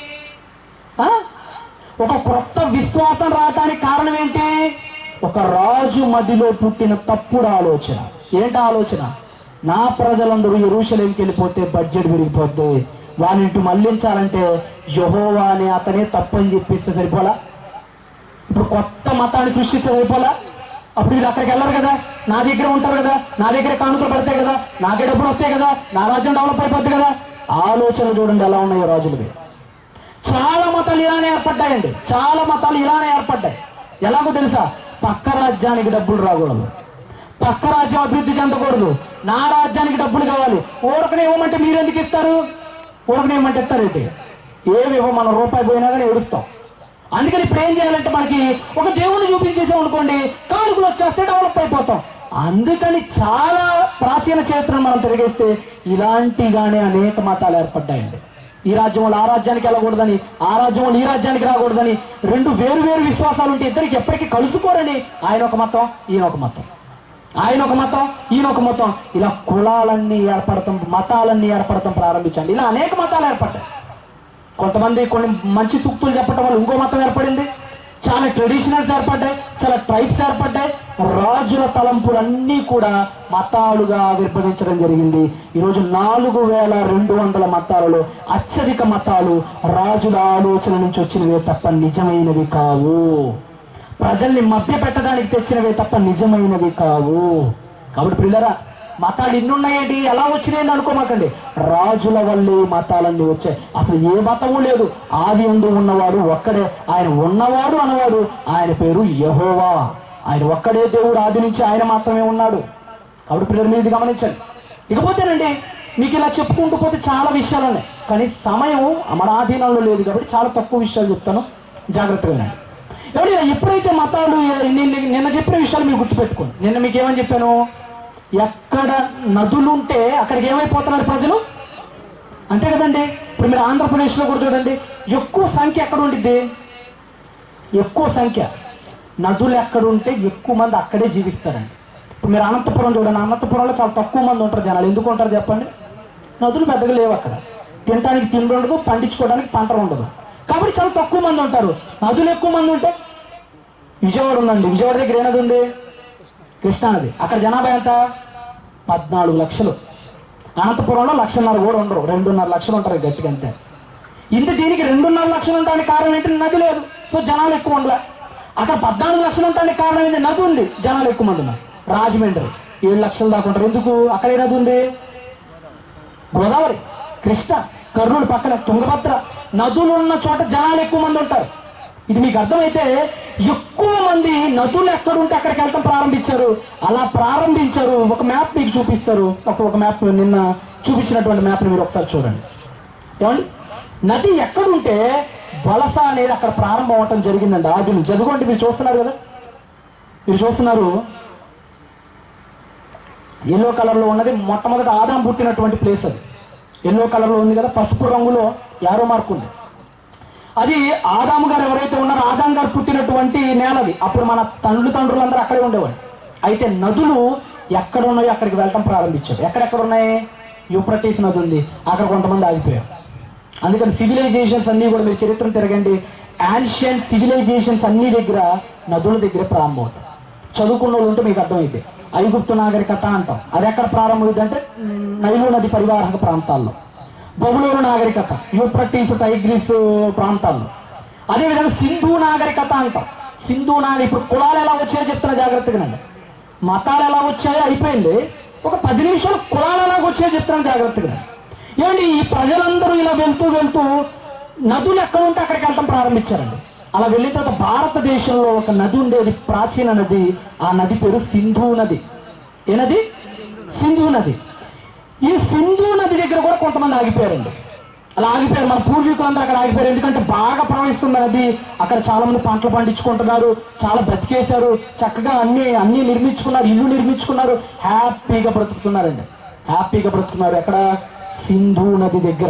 ఒక కొత్త విశ్వాసం రావటానికి కారణం ఏంటి? ఒక రాజు మదిలో పుట్టిన తప్పుడు ఆలోచన. ఏంటి ఆలోచన? నా ప్రజలందరూ యెరూషలేంకి వెళ్ళిపోతే బడ్జెట్ పెరిగిపోద్ది, వాళ్ళింటి మళ్లించాలంటే యెహోవా అనే అతనే తప్పని చెప్పిస్తే సరిపోలా? ఇప్పుడు కొత్త మతాన్ని సృష్టిస్తే సరిపోలా? అప్పుడు వీళ్ళు అక్కడికి వెళ్ళరు కదా, నా దగ్గర ఉంటారు కదా, నా దగ్గర కానుకలు పడతాయి కదా, నాకే డబ్బులు వస్తాయి కదా, నా రాజ్యం డెవలప్ అయిపోద్ది కదా. ఆలోచనలు చూడండి ఎలా ఉన్నాయో రాజులవి. చాలా మతాలు ఇలానే ఏర్పడ్డాయండి. చాలా మతాలు ఇలానే ఏర్పడ్డాయి. ఎలాగో తెలుసా? పక్క రాజ్యానికి డబ్బులు రాకూడదు, పక్క రాజ్యం అభివృద్ధి చెందకూడదు, నా రాజ్యానికి డబ్బులు కావాలి. ఊరకనే ఇవ్వమంటే మీరు ఎందుకు ఇస్తారు? ఊరకనే ఇవ్వమంటే ఇస్తారేంటి? ఏమి ఇవ్వ, మన రూపాయి పోయినా కానీ ఏడుస్తాం. అందుకని ఇప్పుడు ఏం చేయాలంటే మనకి ఒక దేవుణ్ణి చూపించేసాం అనుకోండి, కానుకలు వచ్చేస్తే డెవలప్ అయిపోతాం. అందుకని చాలా ప్రాచీన చరిత్రను మనం తిరిగేస్తే ఇలాంటిగానే అనేక మతాలు ఏర్పడ్డాయండి. ఈ రాజ్యం వాళ్ళు ఆ రాజ్యానికి వెళ్ళకూడదని, ఆ రాజ్యం వాళ్ళు ఈ రాజ్యానికి రాకూడదని, 2 వేరు విశ్వాసాలు ఉంటే ఇద్దరికి ఎప్పటికీ కలుసుకోరని ఆయన ఒక మతం, ఈయన ఒక మతం, ఆయన ఒక మతం, ఈయన ఒక మతం. ఇలా కులాలన్నీ ఏర్పడతాం, మతాలన్నీ ఏర్పడతాం ప్రారంభించండి. ఇలా అనేక మతాలు ఏర్పడ్డాయి. కొంతమంది కొన్ని మంచి సూక్తులు చెప్పడం వల్ల ఇంకో మతం ఏర్పడింది. చాలా ట్రెడిషనల్స్ ఏర్పడ్డాయి, చాలా ట్రైబ్స్ ఏర్పడ్డాయి. రాజుల తలంపులన్నీ కూడా మతాలుగా ఆవిర్భవించడం జరిగింది. ఈరోజు 4200 మతాలలో అత్యధిక మతాలు రాజుల ఆలోచన నుంచి వచ్చినవే తప్ప నిజమైనవి కావు. ప్రజల్ని మభ్య పెట్టడానికి తెచ్చినవే తప్ప నిజమైనవి కావు. కాబట్టి పిల్లరా, మతాలు ఇన్నున్నాయేంటి, ఎలా వచ్చినాయని అనుకోమాకండి. రాజుల వల్లే మతాలన్నీ వచ్చాయి. అసలు ఏ మతము లేదు, ఆది యందు ఉన్నవాడు ఒక్కడే. ఆయన ఉన్నవాడు అనవాడు, ఆయన పేరు యెహోవా. ఆయన ఒక్కడే దేవుడు, ఆది నుంచి ఆయన మాత్రమే ఉన్నాడు. కాబట్టి పిల్లలు మీరు ఇది గమనించండి. ఇకపోతేనండి మీకు ఇలా చెప్పుకుంటూ పోతే చాలా విషయాలు ఉన్నాయి, కానీ సమయం మన ఆధీనంలో లేదు కాబట్టి చాలా తక్కువ విషయాలు చెప్తాను, జాగ్రత్తగా. ఎవరు ఎప్పుడైతే మతాలు, నిన్న చెప్పిన విషయాలు మీరు గుర్తుపెట్టుకోండి. నిన్న మీకు ఏమని చెప్పాను? ఎక్కడ నదులుంటే అక్కడికి ఏమైపోతున్నారు ప్రజలు, అంతే కదండి. ఇప్పుడు మీరు ఆంధ్రప్రదేశ్లో కూడా చూడండి, ఎక్కువ సంఖ్య ఎక్కడ ఉండిద్ది? ఎక్కువ సంఖ్య నదులు ఎక్కడుంటే ఎక్కువ మంది అక్కడే జీవిస్తారండి. ఇప్పుడు మీరు అనంతపురం చూడండి, అనంతపురంలో చాలా తక్కువ మంది ఉంటారు జనాలు. ఎందుకు ఉంటారు చెప్పండి? నదులు పెద్దగా లేవు అక్కడ, తినడానికి తిండి ఉండదు, పండించుకోవడానికి పంట ఉండదు, కాబట్టి చాలా తక్కువ మంది ఉంటారు. నదులు ఎక్కువ మంది ఉంటే, విజయవాడ ఉందండి, విజయవాడ దగ్గర ఏ నది ఉంది? కృష్ణా నది. అక్కడ జనాభా ఎంత? 14 లక్షలు. అనంతపురంలో 1,50,000 కూడా ఉండరు, 2.5 లక్షలు ఉంటారు గట్టిగా, అంతే. దీనికి 2.5 లక్షలు ఉండడానికి కారణం ఏంటి? నది లేదు, సో జనాలు ఎక్కువ ఉండలే. అక్కడ 14 లక్షలు ఉండడానికి కారణం ఏంటి? నది ఉంది, జనాలు ఎక్కువ మంది ఉన్నారు. రాజమండ్రి 7 లక్షల దాకా ఉంటారు. ఎందుకు? అక్కడ ఏ నది ఉంది? గోదావరి, కృష్ణ, కర్నూలు పక్కన తుంగభద్ర. నదులు ఉన్న చోట జనాలు ఎక్కువ మంది ఉంటారు. ఇది మీకు అర్థమైతే ఎక్కువ మంది నదులు ఎక్కడుంటే అక్కడికి వెళ్ళటం ప్రారంభించారు. అలా ప్రారంభించారు. ఒక మ్యాప్ మీకు చూపిస్తారు. ఒక మ్యాప్ నిన్న చూపించినటువంటి మ్యాప్ని మీరు ఒకసారి చూడండి. ఏమండి, నది ఎక్కడుంటే వలస అనేది అక్కడ ప్రారంభం అవటం జరిగిందండి. ఆది నుంచి చదువుకోండి. మీరు చూస్తున్నారు కదా, మీరు చూస్తున్నారు ఎల్లో కలర్లో ఉన్నది మొట్టమొదటి ఆదాం పుట్టినటువంటి ప్లేస్. అది ఎల్లో కలర్లో ఉంది కదా, పసుపు రంగులో యారో మార్క్ ఉంది. అది ఆదాము గారు ఎవరైతే ఉన్నారో ఆదాం గారు పుట్టినటువంటి నేలది. అప్పుడు మన తండ్రులందరూ అక్కడే ఉండేవాడు. అయితే నదులు ఎక్కడ ఉన్నాయో అక్కడికి వెళ్ళటం ప్రారంభించారు. ఎక్కడెక్కడ ఉన్నాయి? యూఫ్రటీస్ నది ఉంది, అక్కడ కొంతమంది ఆగిపోయారు. అందుకని సివిలైజేషన్స్ అన్నీ కూడా మీరు చరిత్రను తిరగండి, యాన్షియంట్ సివిలైజేషన్స్ అన్ని దగ్గర నదుల దగ్గర ప్రారంభమవుతాయి. చదువుకున్న వాళ్ళు ఉంటే మీకు అర్థమైతే ఐగుప్తు నాగరికత అంటాం. అది ఎక్కడ ప్రారంభమైంది అంటే నైలు నది పరివాహక ప్రాంతాల్లో. బబులోను నాగరికత యూఫ్రటీస్ టైగ్రిస్ ప్రాంతాల్లో. అదేవిధంగా సింధు నాగరికత అంటాం. సింధు ఇప్పుడు కులాలు ఎలా వచ్చాయో చెప్తున్నా జాగ్రత్తగానండి. మతాలు ఎలా వచ్చాయో అయిపోయింది, ఒక 10 నిమిషాలు కులాలు ఎలాగ వచ్చాయో చెప్తున్నాను జాగ్రత్తగా. ఏమండి, ఈ ప్రజలందరూ ఇలా వెళ్తూ వెళ్తూ నదులు ఎక్కడ ఉంటే అక్కడికి వెళ్ళటం ప్రారంభించారండి. అలా వెళ్ళిన తర్వాత భారతదేశంలో ఒక నది ఉండేది, ప్రాచీన నది. ఆ నది పేరు సింధు నది. ఏ నది? సింధు నది. ఈ సింధు నది దగ్గర కూడా కొంతమంది ఆగిపోయారండి. అలా ఆగిపోయారు. మన పూర్వీకులందరూ అక్కడ ఆగిపోయారు. ఎందుకంటే బాగా ప్రవహిస్తున్న నది. అక్కడ చాలా మంది పంటలు పండించుకుంటున్నారు, చాలా బ్రతికేశారు, చక్కగా అన్ని నిర్మించుకున్నారు, ఇల్లు నిర్మించుకున్నారు, హ్యాపీగా బ్రతుకుతున్నారండి. హ్యాపీగా బ్రతుకున్నారు. ఎక్కడ? సింధు నది దగ్గర.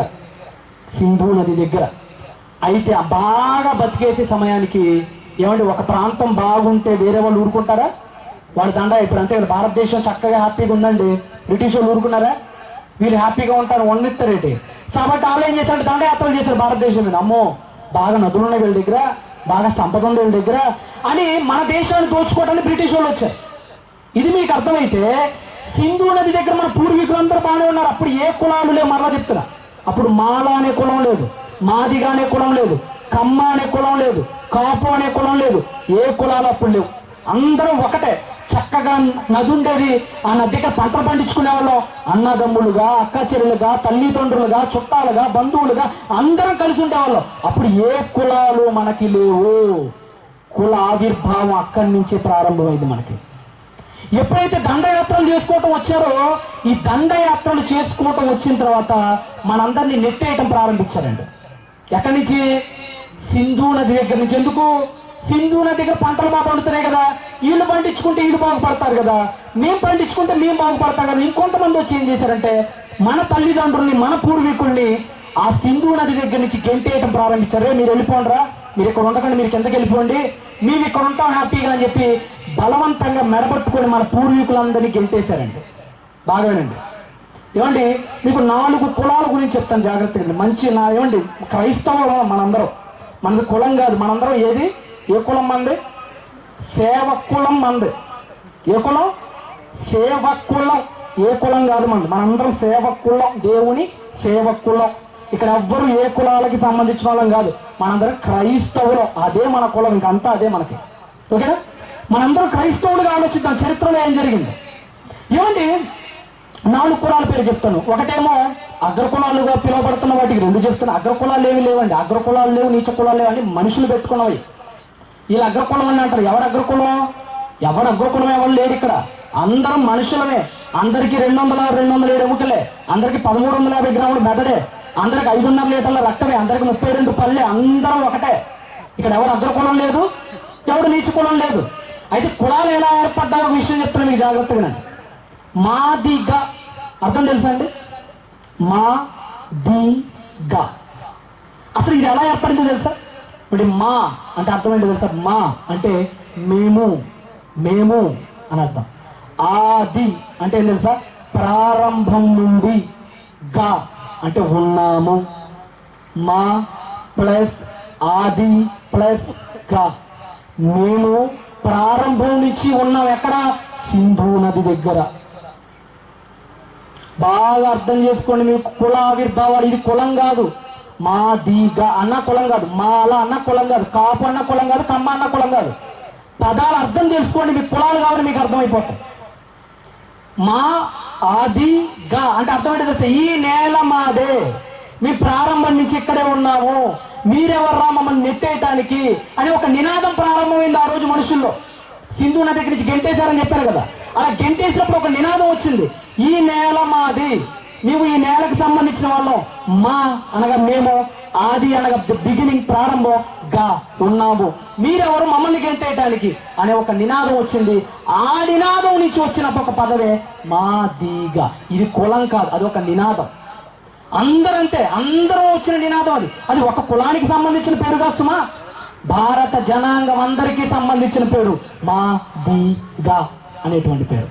సింధు నది దగ్గర. అయితే బాగా బతికేసే సమయానికి ఏమండి, ఒక ప్రాంతం బాగుంటే వేరే వాళ్ళు ఊరుకుంటారా? వాళ్ళు దండ. ఇప్పుడు అంతే కదా, భారతదేశం చక్కగా హ్యాపీగా ఉందండి, బ్రిటిష్ వాళ్ళు ఊరుకున్నారా? వీళ్ళు హ్యాపీగా ఉంటారు, వండిస్తారేంటి? కాబట్టి వాళ్ళు ఏం చేశారు? దండయాత్రలు చేశారు భారతదేశం మీద. అమ్మో, బాగా నదులు ఉన్నాయి వీళ్ళ దగ్గర, బాగా సంపద ఉంది వీళ్ళ దగ్గర అని మన దేశాన్ని దోచుకోవడానికి బ్రిటిష్ వాళ్ళు వచ్చారు. ఇది మీకు అర్థమైతే సింధు నది దగ్గర మన పూర్వీకులందరూ బాగానే ఉన్నారు. అప్పుడు ఏ కులాలు లేవు. మరలా చెప్తున్నా, అప్పుడు మాల అనే కులం లేదు, మాదిగా అనే కులం లేదు, కమ్మ అనే కులం లేదు, కాపు అనే కులం లేదు. ఏ కులాలు అప్పుడు లేవు. అందరం ఒకటే. చక్కగా నది ఉండేది. ఆ నది దగ్గర పంటలు పండించుకునే వాళ్ళం. అన్నదమ్ములుగా, అక్క చెల్లెలుగా, తల్లిదండ్రులుగా, చుట్టాలుగా, బంధువులుగా అందరం కలిసి ఉండేవాళ్ళం. అప్పుడు ఏ కులాలు మనకి లేవు. కుల ఆవిర్భావం అక్కడి నుంచే ప్రారంభమైంది మనకి. ఎప్పుడైతే దండయాత్రలు చేసుకోవటం వచ్చారో, ఈ దండయాత్రలు చేసుకోవటం వచ్చిన తర్వాత మనందరినీ నెట్టేయటం ప్రారంభించారండి. ఎక్కడి నుంచి? సింధు నది దగ్గర నుంచి. ఎందుకు? సింధు నది దగ్గర పంటలు బాగా పండుతున్నాయి కదా, వీళ్ళు పండించుకుంటే వీళ్ళు బాగుపడతారు కదా, మేము పండించుకుంటే మేము బాగుపడతాం కదా. ఇంకొంతమంది వచ్చి ఏం చేశారంటే మన తల్లిదండ్రుల్ని, మన పూర్వీకుల్ని ఆ సింధు నది దగ్గర నుంచి గెంటేయటం ప్రారంభించారు. మీరు వెళ్ళిపోండిరా, మీరు ఇక్కడ ఉండకండి, మీరు కిందకి వెళ్ళిపోండి, మేము ఇక్కడ ఉంటాం హ్యాపీగా అని చెప్పి బలవంతంగా మెడబట్టుకొని మన పూర్వీకులందరినీ గెంటేశారండి. బాగానండి. ఏమండి, మీకు 4 కులాల గురించి చెప్తాను జాగ్రత్తగా. మంచి ఏమండి, క్రైస్తవులు మనందరం. మనది కులం కాదు, మనందరం ఏది? ఏ కులం మంది? సేవకులం మంది. ఏ కులం? సేవకులం. ఏ కులం కాదు మంది, మనందరం సేవకులం, దేవుని సేవకులం. ఇక్కడ ఎవ్వరు ఏ కులాలకి సంబంధించిన వాళ్ళం కాదు, మనందరం క్రైస్తవులం. అదే మన కులం, ఇంకంతా అదే మనకి. ఓకేనా? మనందరం క్రైస్తవులుగా ఆలోచిద్దాం చరిత్రలో ఏం జరిగింది. ఏమండి, 4 కులాల పేరు చెప్తాను. ఒకటేమో అగ్రకులాలుగా పిలువబడుతున్న వాటికి 2 చెప్తున్నా. అగ్రకులాలు ఏమి లేవండి, అగ్రకులాలు లేవు, నీచ కులాలు లేవండి, మనుషులు పెట్టుకున్నవి. వీళ్ళు అగ్రకులం అని అంటారు. ఎవరు అగ్రకులం? ఎవరు అగ్రకులం? ఎవరు లేడు ఇక్కడ. అందరం మనుషులమే. అందరికీ 207 ఎముకలే, అందరికి 1350 గ్రాములు మెదడే, అందరికి 5.5 లీటర్ల రక్తమే, అందరికి 32 పళ్ళే. అందరం ఒకటే. ఇక్కడ ఎవరు అగ్రకులం లేదు, ఎవరు నీచ కులం లేదు. అయితే కులాలు ఎలా ఏర్పడ్డాయో విషయం చెప్తాను మీకు జాగ్రత్తగా. మాదిగా అర్థం తెలుసా అండి? మాదిగా అసలు ఇది ఎలా ఏర్పడిందో తెలుసా? ఇప్పుడు మా అంటే అర్థం ఏంటో తెలుసా? మా అంటే మేము, మేము అని అర్థం. ఆది అంటే ఏం తెలుసా? ప్రారంభం నుండి. గా అంటే ఉన్నాము. మా ప్లస్ ఆది ప్లస్ గా. మేము ప్రారంభం నుంచి ఉన్నాం. ఎక్కడ? సింధు నది దగ్గర. బాగా అర్థం చేసుకోండి. మీకు కుల ఆవిర్భావాలు. ఇది కులం కాదు. మాదిగా అన్న కులం కాదు, మాల అన్న కులం కాదు, కాపు అన్న కులం కాదు, కమ్మ అన్న కులం కాదు. పదాలు అర్థం చేసుకోండి. మీకు కులాలు కావాలి, మీకు అర్థమైపోతాయి. మా ఆదిగా అంటే అర్థం ఏంటంటే ఈ నేల మాదే, మీ ప్రారంభం నుంచి ఇక్కడే ఉన్నాము, మీరెవర్రా మమ్మల్ని నెట్టేయటానికి అని ఒక నినాదం ప్రారంభమైంది ఆ రోజు మనుషుల్లో. సింధు నది దగ్గర నుంచి గెంటేశారని చెప్పారు కదా, అలా గెంటేసినప్పుడు ఒక నినాదం వచ్చింది, ఈ నేల మాది, మేము ఈ నేలకు సంబంధించిన వాళ్ళం, మా అనగా మేము, ఆది అనగా బిగినింగ్ ప్రారంభంగా ఉన్నాము, మీరెవరు మమ్మల్ని గెంటేయటానికి అనే ఒక నినాదం వచ్చింది. ఆ నినాదం నుంచి వచ్చిన ఒక పదవే మాదిగా. ఇది కులం కాదు, అది ఒక నినాదం. అందరంతే, అందరూ వచ్చిన నినాదం అది. అది ఒక కులానికి సంబంధించిన పేరు కాదు సుమా, భారత జనాంగం అందరికీ సంబంధించిన పేరు మాదిగా అనేటువంటి పేరు.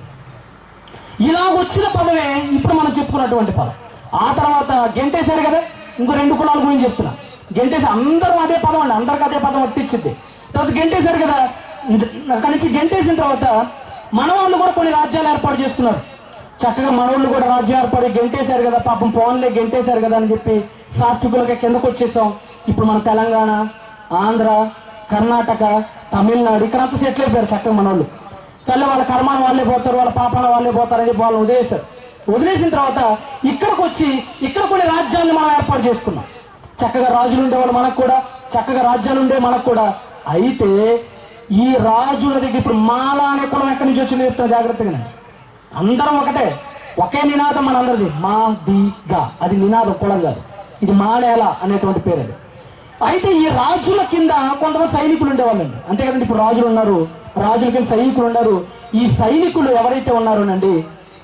ఇలా వచ్చిన పదవే ఇప్పుడు మనం చెప్పుకున్నటువంటి పదం. ఆ తర్వాత గెంటేశారు కదా, ఇంకో 2 కులాల గురించి చెప్తున్నా. గెంటేసి అందరూ అదే పదం అండి, అందరికి అదే పదం వర్తించింది. తర్వాత గెంటేశారు కదా, అక్కడి నుంచి గెంటేసిన తర్వాత మన వాళ్ళు కూడా కొన్ని రాజ్యాలు ఏర్పాటు చేస్తున్నారు. చక్కగా మనోళ్ళు కూడా రాజ్యం ఏర్పడి గెంటేశారు కదా, పాపం పోన్లే గెంటేశారు కదా అని చెప్పి సాత్వికులకి కిందకు వచ్చేసాం. ఇప్పుడు మన తెలంగాణ, ఆంధ్ర, కర్ణాటక, తమిళనాడు ఇక్కడంతా సెటిల్ అయిపోయారు చక్కగా మనోళ్ళు. సరే వాళ్ళ కర్మాన వాళ్ళే పోతారు, వాళ్ళ పాపాన వాళ్ళే పోతారని చెప్పి వాళ్ళు వదిలేశారు. వదిలేసిన తర్వాత ఇక్కడికి వచ్చి ఇక్కడ కొన్ని రాజ్యాలను మనం ఏర్పాటు చేసుకున్నాం. చక్కగా రాజులు ఉండేవాళ్ళు మనకు కూడా, చక్కగా రాజ్యాలు ఉండే మనకు కూడా. అయితే ఈ రాజుల దగ్గర ఇప్పుడు మాల అనే కులం ఎక్కడి నుంచి వచ్చింది చెప్తా జాగ్రత్తగా. అందరం ఒకటే, ఒకే నినాదం మనందరిది, మాదిగా. అది నినాదం, కులం కాదు. ఇది మానేల అనేటువంటి పేరు అది. అయితే ఈ రాజుల కింద కొంతమంది సైనికులు ఉండేవాళ్ళండి, అంతే కదండి. ఇప్పుడు రాజులు ఉన్నారు, రాజుల కింద సైనికులు ఉన్నారు. ఈ సైనికులు ఎవరైతే ఉన్నారోనండి,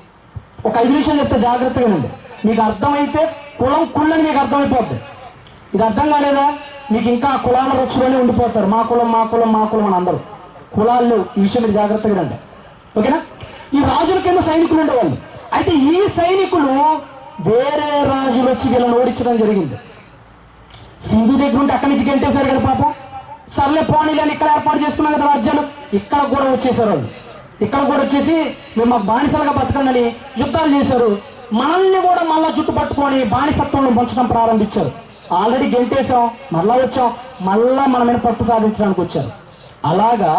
ఒక 5 నిమిషాలు చెప్తే జాగ్రత్తగానండి. మీకు అర్థమైతే కులం కుళ్ళని మీకు అర్థమైపోద్ది. ఇది అర్థం కాలేదా మీకు ఇంకా కులాల రుచులోనే ఉండిపోతారు. మా కులం మా కులం మా కులం అని అందరూ కులాలు. ఈ విషయం మీరు జాగ్రత్తగా రండి, ఓకేనా. ఈ రాజుల కింద సైనికులు ఉండేవాళ్ళు. అయితే ఈ సైనికులు వేరే రాజులు వచ్చి వీళ్ళని ఓడించడం జరిగింది. సింధు దగ్గర ఉంటే అక్కడి నుంచి గెంటేశారు కదా పాపం. సర్లే పోనీలని ఇక్కడ ఏర్పాటు చేసుకున్నాం కదా రాజ్యాలు, ఇక్కడ కూడా వచ్చేసారు వాళ్ళు. ఇక్కడ కూడా వచ్చేసి మేము మాకు బానిసలుగా బతకండి యుద్ధాలు చేశారు. మనల్ని కూడా మళ్ళా చుట్టు పట్టుకొని బానిసత్వంలో పంచడం ప్రారంభించారు. ఆల్రెడీ గెంటేశాం, మళ్ళా వచ్చాం, మళ్ళా మన మీద పట్టు సాధించడానికి వచ్చారు. అలాగా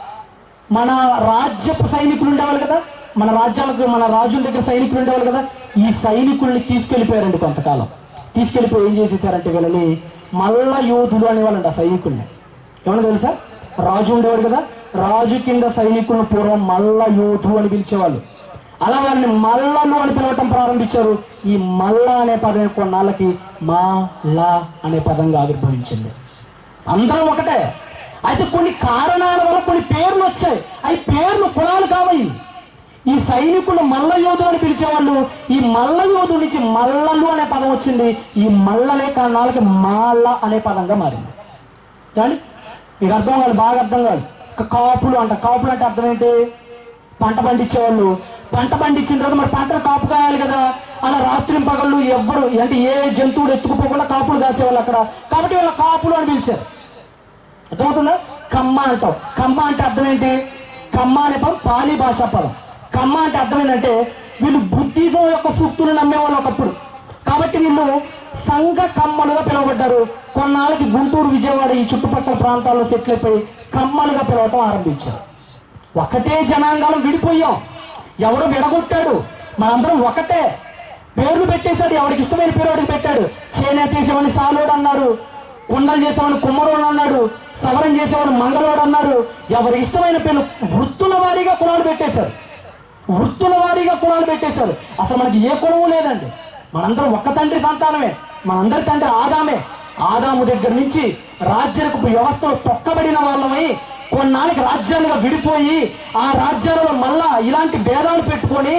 మన రాజ్యపు సైనికులు ఉండేవాళ్ళు కదా, మన రాజ్యాలకు మన రాజుల దగ్గర సైనికులు ఉండేవాళ్ళు కదా, ఈ సైనికుల్ని తీసుకెళ్లిపోయారండి. కొంతకాలం తీసుకెళ్లిపోయి ఏం చేసేసారంటే వీళ్ళని మల్ల యోధులు అనేవాళ్ళండి. ఆ సైనికుల్ని ఏమన్నా తెలుసా, రాజు ఉండేవాడు కదా, రాజు కింద సైనికులను పూర్వం మల్ల యోధులు అని పిలిచేవాళ్ళు. అలా వాళ్ళని మల్లలు అని పిలవటం ప్రారంభించారు. ఈ మల్ల అనే పదం కొన్నాళ్ళకి మాలా అనే పదంగా ఆవిర్భవించింది. అందరం ఒకటే. అయితే కొన్ని కారణాల వల్ల కొన్ని పేర్లు వచ్చాయి. అవి పేర్లు కులాలు కావాలి. ఈ సైనికులు మల్ల యోధులు అని పిలిచేవాళ్ళు. ఈ మల్ల యోధుల నుంచి మల్లలు అనే పదం వచ్చింది. ఈ మల్లలే కారణాలకి మాల అనే పదంగా మారింది. కానీ మీకు అర్థం కాదు, బాగా అర్థం కాదు. కాపులు అంట. కాపులు అంటే అర్థం ఏంటి, పంట పండించేవాళ్ళు. పంట పండించిన తర్వాత మరి పంటను కాపు కాయాలి కదా, అలా రాత్రి పగళ్ళు ఎవ్వరు అంటే ఏ జంతువులు ఎత్తుకుపోకుండా కాపులు కాసేవాళ్ళు అక్కడ. కాబట్టి వీళ్ళ కాపులు అని పిలిచారు. అర్థమవుతుందా. కమ్మ అంటాం. కమ్మ అంటే అర్థం ఏంటి, కమ్మ అనే పదం పాలీ భాషా పదం. కమ్మ అంటే అర్థం ఏంటంటే వీళ్ళు బుద్ధిజం యొక్క సూక్తులు నమ్మేవాళ్ళు ఒకప్పుడు. కాబట్టి వీళ్ళు సంఘ కమ్మలుగా పిలువబడ్డారు. కొన్నాళ్ళకి గుంటూరు, విజయవాడ ఈ చుట్టుపక్కల ప్రాంతాల్లో సెటిల్ అయిపోయి కమ్మలుగా పిలవటం ఆరంభించారు. ఒకటే జనాంగాలం విడిపోయాం, ఎవరు విడగొట్టాడు, మనందరం ఒకటే. పేర్లు పెట్టేశాడు, ఎవరికి ఇష్టమైన పేరు వాడికి పెట్టాడు. చేనేత చేసేవాడిని సాలోడు అన్నారు, కుండలు చేసేవాడిని కుమ్మరోడు అన్నాడు, సవరం చేసేవాడు మంగళోడు అన్నారు. ఎవరికి ఇష్టమైన పేర్లు వృత్తుల వారీగా కులాలు పెట్టేశారు. వృత్తుల వారీగా కులాలు పెట్టేశారు. అసలు మనకి ఏ కులము లేదండి, మనందరం ఒక్క తండ్రి సంతానమే. మనందరి తండ్రి ఆదామే. ఆదాము దగ్గర నుంచి రాజ్యాలకు వ్యవస్థలో తొక్కబడిన వాళ్ళమై కొన్నాళ్ళకి రాజ్యాలుగా విడిపోయి ఆ రాజ్యాలలో మళ్ళా ఇలాంటి భేదాలు పెట్టుకొని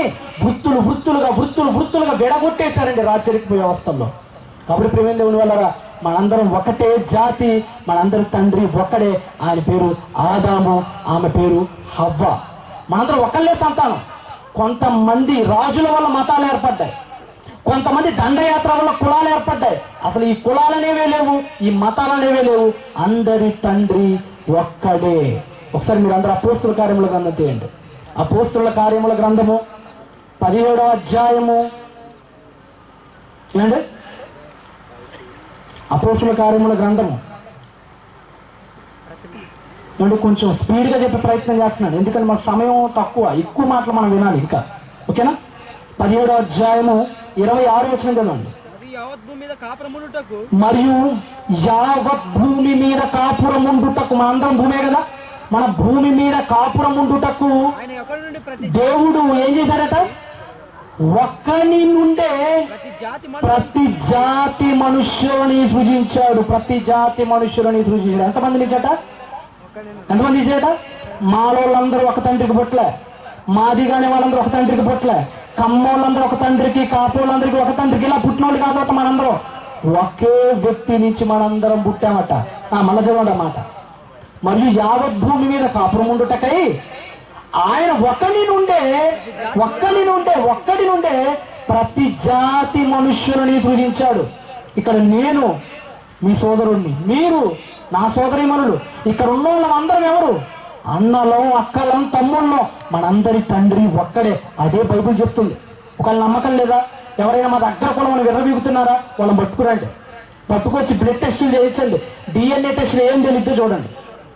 వృత్తులుగా విడగొట్టేశారండి రాజ్యాలకు వ్యవస్థల్లో. కాబట్టి ప్రేమ దేవుని వల్ల మనందరం ఒకటే జాతి, మనందరి తండ్రి ఒక్కడే. ఆయన పేరు ఆదాము, ఆమె పేరు హవ్వ. మనందరం ఒకళ్ళే సంతానం. కొంతమంది రాజుల వల్ల మతాలు ఏర్పడ్డాయి, కొంతమంది దండయాత్ర వల్ల కులాలు ఏర్పడ్డాయి. అసలు ఈ కులాలనేవే లేవు, ఈ మతాలనేవే లేవు. అందరి తండ్రి ఒక్కడే. ఒకసారి మీరు అందరూ అపోస్తుల కార్యముల గ్రంథం తీయండి. అపోస్తుల కార్యముల గ్రంథము 17వ అధ్యాయము ఏంటండి, అపోస్తుల కార్యముల గ్రంథము అంటే కొంచెం స్పీడ్గా చెప్పే ప్రయత్నం చేస్తున్నాను, ఎందుకంటే మన సమయం తక్కువ, ఎక్కువ మాటలు మనం వినాలి ఇంకా. ఓకే. ఓకేనా? 17వ అధ్యాయము 26వ వచనం చదవండి. మరియు యావత్ భూమి మీద కాపురముండుటకు మనందరం భూమే కదా, మన భూమి మీద కాపురముండుటకు ఆయన ఎక్కడి నుండి దేవుడు ఏం చేశాడట? ఒక్కని నుండే ప్రతి జాతి మనుష్యులని సృజించాడు. ప్రతి జాతి మనుష్యులని సృజించాడు. ఎంతమందిని ఇచ్చాట? ఎంతమంది ఇచ్చాట? మాలోళ్ళందరూ ఒక తండ్రికి పుట్టలే, మాదిగానే వాళ్ళందరూ ఒక తండ్రికి పుట్టలే, కమ్మోళ్ళందరూ ఒక తండ్రికి, కాపోళ్ళందరికీ ఒక తండ్రికి, ఇలా పుట్టినోళ్ళు కాబట్టి మనందరం ఒకే వ్యక్తి నుంచి మనందరం పుట్టామట. మళ్ళా చదవండి అన్నమాట. మరియు యావత్ భూమి మీద కాపురం ఉండుటకై ఆయన ఒక్కడి నుండే ప్రతి జాతి మనుష్యులని సృజించాడు. ఇక్కడ నేను మీ సోదరుణ్ణి, మీరు నా సోదరీమణులు. ఇక్కడ ఉన్న వాళ్ళం అందరం ఎవరు? అన్నలం, అక్కలం, తమ్ముళ్ళం. మనందరి తండ్రి ఒక్కడే. అదే బైబిల్ చెప్తుంది. ఒకళ్ళ నమ్మకం లేదా? ఎవరైనా మా దగ్గర కూడా మనం విర్రబీగుతున్నారా? వాళ్ళని పట్టుకురండి, పట్టుకొచ్చి బ్లడ్ టెస్టులు చేయించండి. DNA టెస్టులు ఏం తెలియదో చూడండి.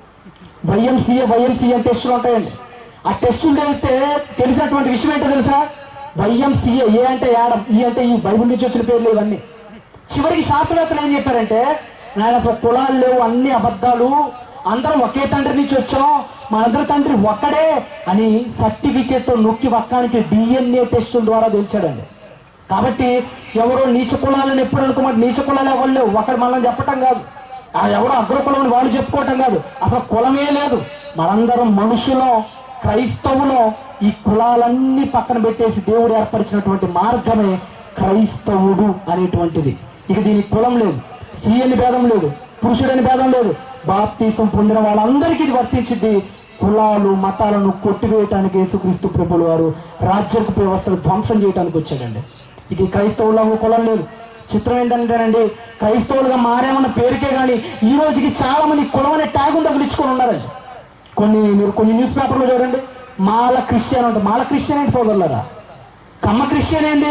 వైఎంసీఏ టెస్టులు ఉంటాయండి. ఆ టెస్టులు తెలిసినటువంటి విషయం ఏంటో తెలుసా? వైఎంసీఏ, ఏ అంటే యాడం, ఈ అంటే ఈ బైబిల్ నుంచి వచ్చిన పేర్లు ఇవన్నీ. చివరికి శాస్త్రవేత్తలు ఏం చెప్పారంటే, నాయన అసలు కులాలు లేవు, అన్ని అబద్ధాలు, అందరం ఒకే తండ్రి నుంచి వచ్చాం, మనందరి తండ్రి ఒక్కడే అని సర్టిఫికేట్ నొక్కి వక్కానికి DNA టెస్టుల ద్వారా తెలిసాడండి. కాబట్టి ఎవరో నీచ కులాలని ఎప్పుడు అనుకోమంటే, నీచ కులాలు ఎవరు లేవు. ఒకటి మనల్ని చెప్పటం కాదు, ఎవరో అగ్రకులం అని వాళ్ళు చెప్పుకోవటం కాదు, అసలు కులమే లేదు. మనందరం మనుషులం, క్రైస్తవులో. ఈ కులాలన్నీ పక్కన పెట్టేసి దేవుడు ఏర్పరిచినటువంటి మార్గమే క్రైస్తవుడు అనేటువంటిది. ఇక దీనికి కులం లేదు, స్త్రీ అని భేదం లేదు, పురుషుడని భేదం లేదు. బాప్తీసం పొందిన వాళ్ళందరికీ ఇది వర్తించింది. కులాలు మతాలను కొట్టివేయటానికి యేసుక్రీస్తు ప్రభువుల వారు రాజ్యపు వ్యవస్థను ధ్వంసం చేయడానికి వచ్చాడండి. ఇది క్రైస్తవులకు కులం లేదు. చిత్రం ఏంటంటేనండి, క్రైస్తవులుగా మారేమన్న పేరుకే కానీ ఈ రోజుకి చాలా మంది కులం అనే ట్యాగ్ తగిలించుకొని ఉన్నారండి. మీరు కొన్ని న్యూస్ పేపర్లో చూడండి, మాల క్రిస్టియన్ అంటే. మాల క్రిస్టియన్ ఏంటి సోదరులారా? కమ్మ క్రిస్టియన్ ఏంటి?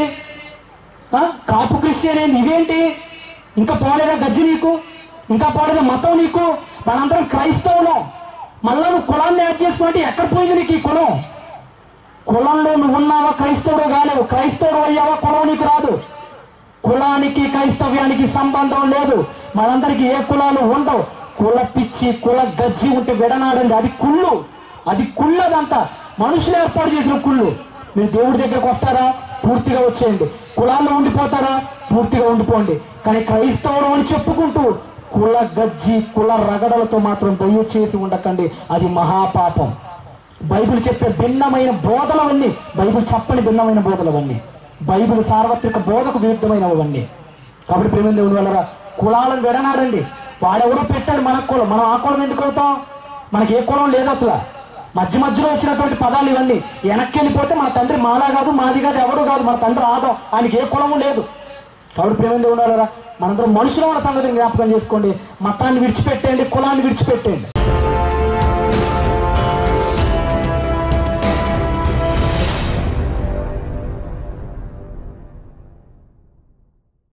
కాపు క్రిస్టియన్ ఏంటి? ఇవేంటి? ఇంకా పోలేదా గజ్జి నీకు? ఇంకా పోలేదా మతం నీకు? మనందరం క్రైస్తవులం. మళ్ళా నువ్వు కులాన్ని యాడ్ చేసుకుంటే ఎక్కడ పోయింది నీకు ఈ కులం? కులంలో నువ్వు ఉన్నావా క్రైస్తవుడు కాలేవు, క్రైస్తవుడు అయ్యావా కులం నీకు రాదు. కులానికి క్రైస్తవ్యానికి సంబంధం లేదు. మనందరికీ ఏ కులాలు ఉండవు. కుల పిచ్చి, కుల గజ్జి ఉంటే విడనాడండి. అది కుళ్ళదంతా మనుషులు ఏర్పాటు చేసిన కుళ్ళు. మీరు దేవుడి దగ్గరకు వస్తారా? పూర్తిగా వచ్చేయండి. కులాల్లో ఉండిపోతారా? పూర్తిగా ఉండిపోండి. కానీ క్రైస్తవుడు అని చెప్పుకుంటూ కుల గజ్జి, కుల రగడలతో మాత్రం దయచేసి ఉండకండి. అది మహాపాపం. బైబిల్ చెప్పే భిన్నమైన బోధలవన్నీ, బైబిల్ చెప్పని భిన్నమైన బోధలవన్నీ, బైబిల్ సార్వత్రిక బోధకు విరుద్ధమైనవన్నీ. కాబట్టి ప్రేమ దేవుని వల్ల కులాలను విడనాడండి. వాడెవడో పెట్టాడు మన కులం, మనం ఆ కులం ఎందుకు అవుతాం? మనకి ఏ కులం లేదు అసలు. మధ్యలో వచ్చినటువంటి పదాలు ఇవన్నీ. వెనక్కి వెళ్ళిపోతే మన తండ్రి మాలా కాదు, మాది కాదు, ఎవడు కాదు, మన తండ్రి ఆదం, ఆయనకి ఏ కులము లేదు. కాబట్టి ప్రేమ దేవుని వల్ల మనందరం మనుషుల సంగతిని జ్ఞాపకం చేసుకోండి. మతాన్ని విడిచిపెట్టేయండి, కులాన్ని విడిచిపెట్టేయండి.